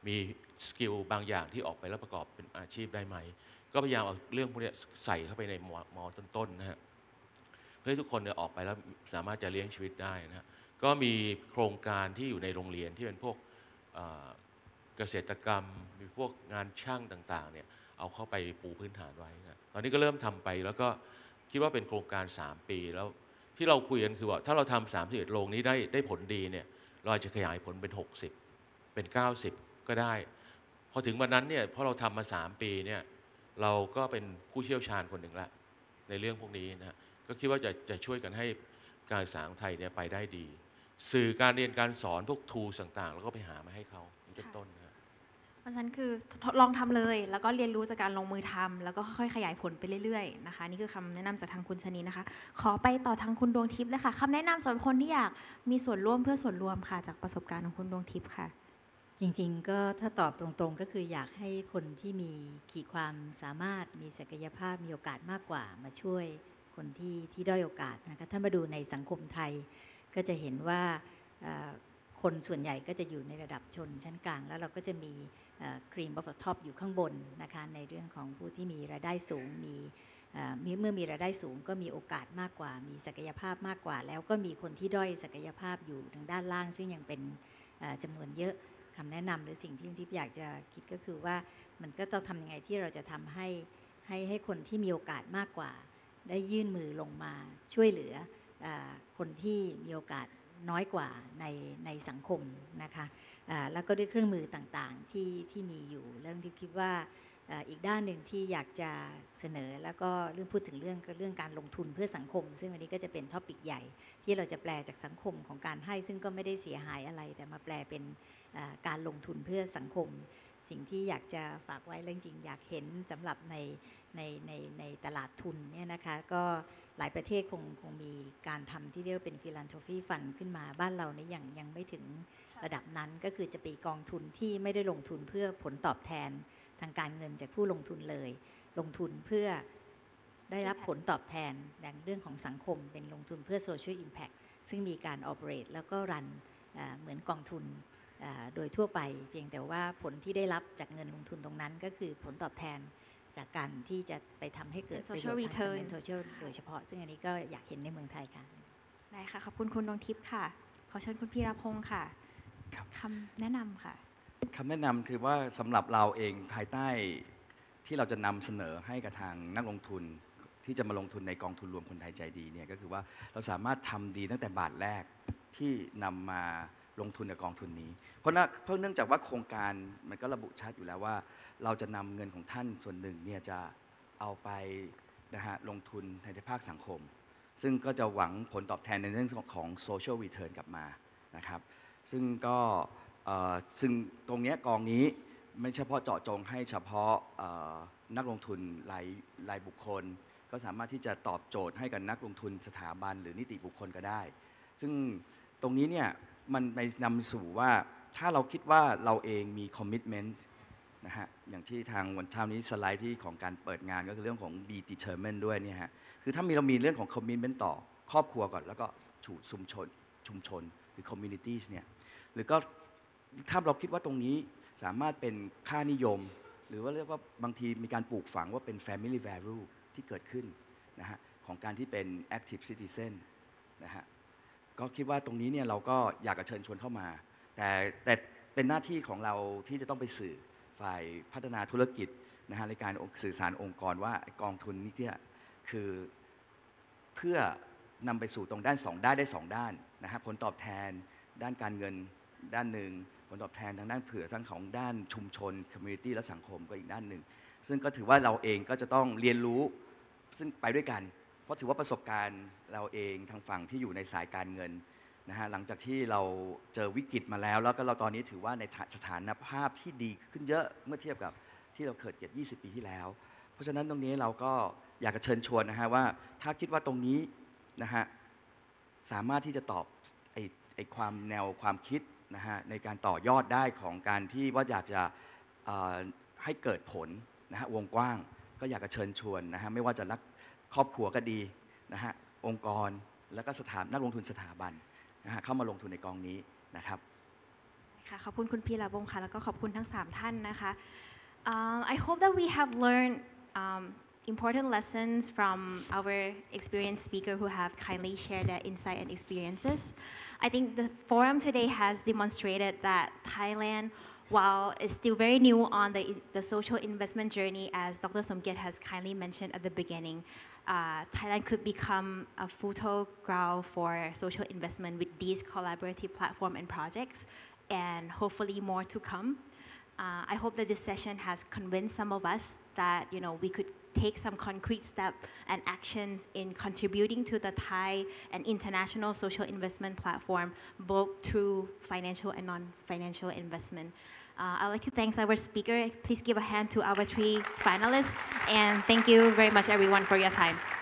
มีสกิลบางอย่างที่ออกไปแล้วประกอบเป็นอาชีพได้ไหมก็พยายามเอาเรื่องพวกนี้ใส่เข้าไปในม.ต้นๆนะฮะเพื่อให้ทุกคนเนี่ยออกไปแล้วสามารถจะเลี้ยงชีวิตได้นะฮะก็มีโครงการที่อยู่ในโรงเรียนที่เป็นพวกเกษตรกรรมมีพวกงานช่างต่างๆเนี่ยเอาเข้าไปปูพื้นฐานไว้นะตอนนี้ก็เริ่มทำไปแล้วก็คิดว่าเป็นโครงการ3 ปีแล้วที่เราคุยกันคือว่าถ้าเราทำ31 โรงนี้ได้ผลดีเนี่ยเราอาจจะขยายผลเป็น60เป็น90ก็ได้พอถึงวันนั้นเนี่ยพอเราทำมา3 ปีเนี่ยเราก็เป็นผู้เชี่ยวชาญคนหนึ่งละในเรื่องพวกนี้นะก็คิดว่าจะช่วยกันให้การศึกษาของไทยเนี่ยไปได้ดีสื่อการเรียนการสอนพวกทูต่างๆแล้วก็ไปหามาให้เขาเป็นต้นนะเพราะฉะนั้นคือลองทำเลยแล้วก็เรียนรู้จากการลงมือทำแล้วก็ค่อยๆขยายผลไปเรื่อยๆนะคะนี่คือคำแนะนำจากทางคุณชนีนะคะขอไปต่อทางคุณดวงทิพย์เลยค่ะคำแนะนำสำหรับคนที่อยากมีส่วนร่วมเพื่อส่วนรวมค่ะจากประสบการณ์ของคุณดวงทิพย์ค่ะจริงๆก็ถ้าตอบตรงๆก็คืออยากให้คนที่มีขีดความสามารถมีศักยภาพมีโอกาสมากกว่ามาช่วยคนที่ด้อยโอกาสนะคะถ้ามาดูในสังคมไทยก็จะเห็นว่าคนส่วนใหญ่ก็จะอยู่ในระดับชนชั้นกลางแล้วเราก็จะมีครีมออฟท็อปอยู่ข้างบนนะคะในเรื่องของผู้ที่มีรายได้สูงเมื่อมีรายได้สูงก็มีโอกาสมากกว่ามีศักยภาพมากกว่าแล้วก็มีคนที่ด้อยศักยภาพอยู่ทางด้านล่างซึ่งยังเป็นจำนวนเยอะคำแนะนำหรือสิ่งที่ทิพย์อยากจะคิดก็คือว่ามันก็ต้องทำยังไงที่เราจะทำให้คนที่มีโอกาสมากกว่าได้ยื่นมือลงมาช่วยเหลือคนที่มีโอกาสน้อยกว่าในสังคมนะคะแล้วก็ด้วยเครื่องมือต่างๆที่มีอยู่เรื่องที่คิดว่าอีกด้านหนึ่งที่อยากจะเสนอแล้วก็พูดถึงเรื่องการลงทุนเพื่อสังคมซึ่งวันนี้ก็จะเป็นท็อปิกใหญ่ที่เราจะแปลจากสังคมของการให้ซึ่งก็ไม่ได้เสียหายอะไรแต่มาแปลเป็นการลงทุนเพื่อสังคมสิ่งที่อยากจะฝากไว้เรื่องจริงอยากเห็นสำหรับในตลาดทุนเนี่ยนะคะก็หลายประเทศคงมีการทำที่เรียกว่าเป็น philanthropy fund ขึ้นมาบ้านเราเนี่ยยังไม่ถึงระดับนั้นก็คือจะเป็นกองทุนที่ไม่ได้ลงทุนเพื่อผลตอบแทนทางการเงินจากผู้ลงทุนเลยลงทุนเพื่อได้รับผลตอบแทนในเรื่องของสังคมเป็นลงทุนเพื่อ social impact ซึ่งมีการ operate แล้วก็รันเหมือนกองทุนโดยทั่วไปเพียงแต่ว่าผลที่ได้รับจากเงินลงทุนตรงนั้นก็คือผลตอบแทนจากการที่จะไปทำให้เกิดประโยชน์ทางสังคมโซเชียลโดยเฉพาะซึ่งอันนี้ก็อยากเห็นในเมืองไทยค่ะได้ค่ะขอบคุณคุณดวงทิพย์ค่ะขอเชิญคุณพีรพงศ์ค่ะคำแนะนำค่ะคำแนะนำคือว่าสำหรับเราเองภายใต้ที่เราจะนำเสนอให้กับทางนักลงทุนที่จะมาลงทุนในกองทุนรวมคนไทยใจดีเนี่ยก็คือว่าเราสามารถทำดีตั้งแต่บาทแรกที่นำมาลงทุนในกองทุนนี้เพราะเนื่องจากว่าโครงการมันก็ระบุชัดอยู่แล้วว่าเราจะนำเงินของท่านส่วนหนึ่งเนี่ยจะเอาไปนะฮะลงทุนในภาคสังคมซึ่งก็จะหวังผลตอบแทนในเรื่องของ social return กลับมานะครับซึ่งตรงนี้กองนี้ไม่เฉพาะเจาะจงให้เฉพาะนักลงทุนรายบุคคลก็สามารถที่จะตอบโจทย์ให้กับนักลงทุนสถาบันหรือนิติบุคคลก็ได้ซึ่งตรงนี้เนี่ยมันไปนำสู่ว่าถ้าเราคิดว่าเราเองมีคอมมิตเมนต์นะฮะอย่างที่ทางวันเช้านี้สไลด์ที่ของการเปิดงานก็คือเรื่องของ be determined ด้วยเนี่ยฮะคือถ้าเรามีเรื่องของคอมมิตเมนต์ต่อครอบครัวก่อนแล้วก็ชุมชนหรือ communities เนี่ยหรือก็ถ้าเราคิดว่าตรงนี้สามารถเป็นค่านิยมหรือว่าเรียกว่าบางทีมีการปลูกฝังว่าเป็น family value ที่เกิดขึ้นนะฮะของการที่เป็น active citizen นะฮะก็คิดว่าตรงนี้เนี่ยเราก็อยากจะเชิญชวนเข้ามาแต่เป็นหน้าที่ของเราที่จะต้องไปสื่อฝ่ายพัฒนาธุรกิจนะฮะในการสื่อสารองค์กรว่ากองทุนนี้เนี่ยคือเพื่อนำไปสู่ตรงด้าน2 ด้านได้2 ด้านนะฮะผลตอบแทนด้านการเงินด้านหนึ่งผลตอบแทนทางด้านเผื่อทั้งของด้านชุมชน community และสังคมก็อีกด้านหนึ่งซึ่งก็ถือว่าเราเองก็จะต้องเรียนรู้ซึ่งไปด้วยกันเพราะถือว่าประสบการณ์เราเองทางฝั่งที่อยู่ในสายการเงินนะฮะหลังจากที่เราเจอวิกฤตมาแล้วก็เราตอนนี้ถือว่าในสถานภาพที่ดีขึ้นเยอะเมื่อเทียบกับที่เราเกิด20 ปีที่แล้วเพราะฉะนั้นตรงนี้เราก็อยากจะเชิญชวนนะฮะว่าถ้าคิดว่าตรงนี้นะฮะสามารถที่จะตอบไอ้ความแนวความคิดนะฮะในการต่อยอดได้ของการที่ว่าอยากจะให้เกิดผลนะฮะวงกว้างก็อยากจะเชิญชวนนะฮะไม่ว่าจะนักครอบครัวก็ดีนะฮะองค์กรแล้วก็นักลงทุนสถาบันนะฮะเข้ามาลงทุนในกองนี้นะครับคค่ะขอบคุณคุณพีระพงษ์ค่ะแล้วก็ขอบคุณทั้ง3ท่านนะคะ I hope that we have learned important lessons from our experienced speaker who have kindly shared their insight and experiences. I think the forum today has demonstrated that Thailand, while it's still very new on the social investment journey, as Dr. Somkiat has kindly mentioned at the beginning, Thailand could become a fertile ground for social investment with these collaborative platforms and projects, and hopefully more to come. I hope that this session has convinced some of us that we could take some concrete steps and actions in contributing to the Thai and international social investment platform, both through financial and non-financial investment. I'd like to thank our speaker. Please give a hand to our 3 finalists, and thank you very much everyone for your time.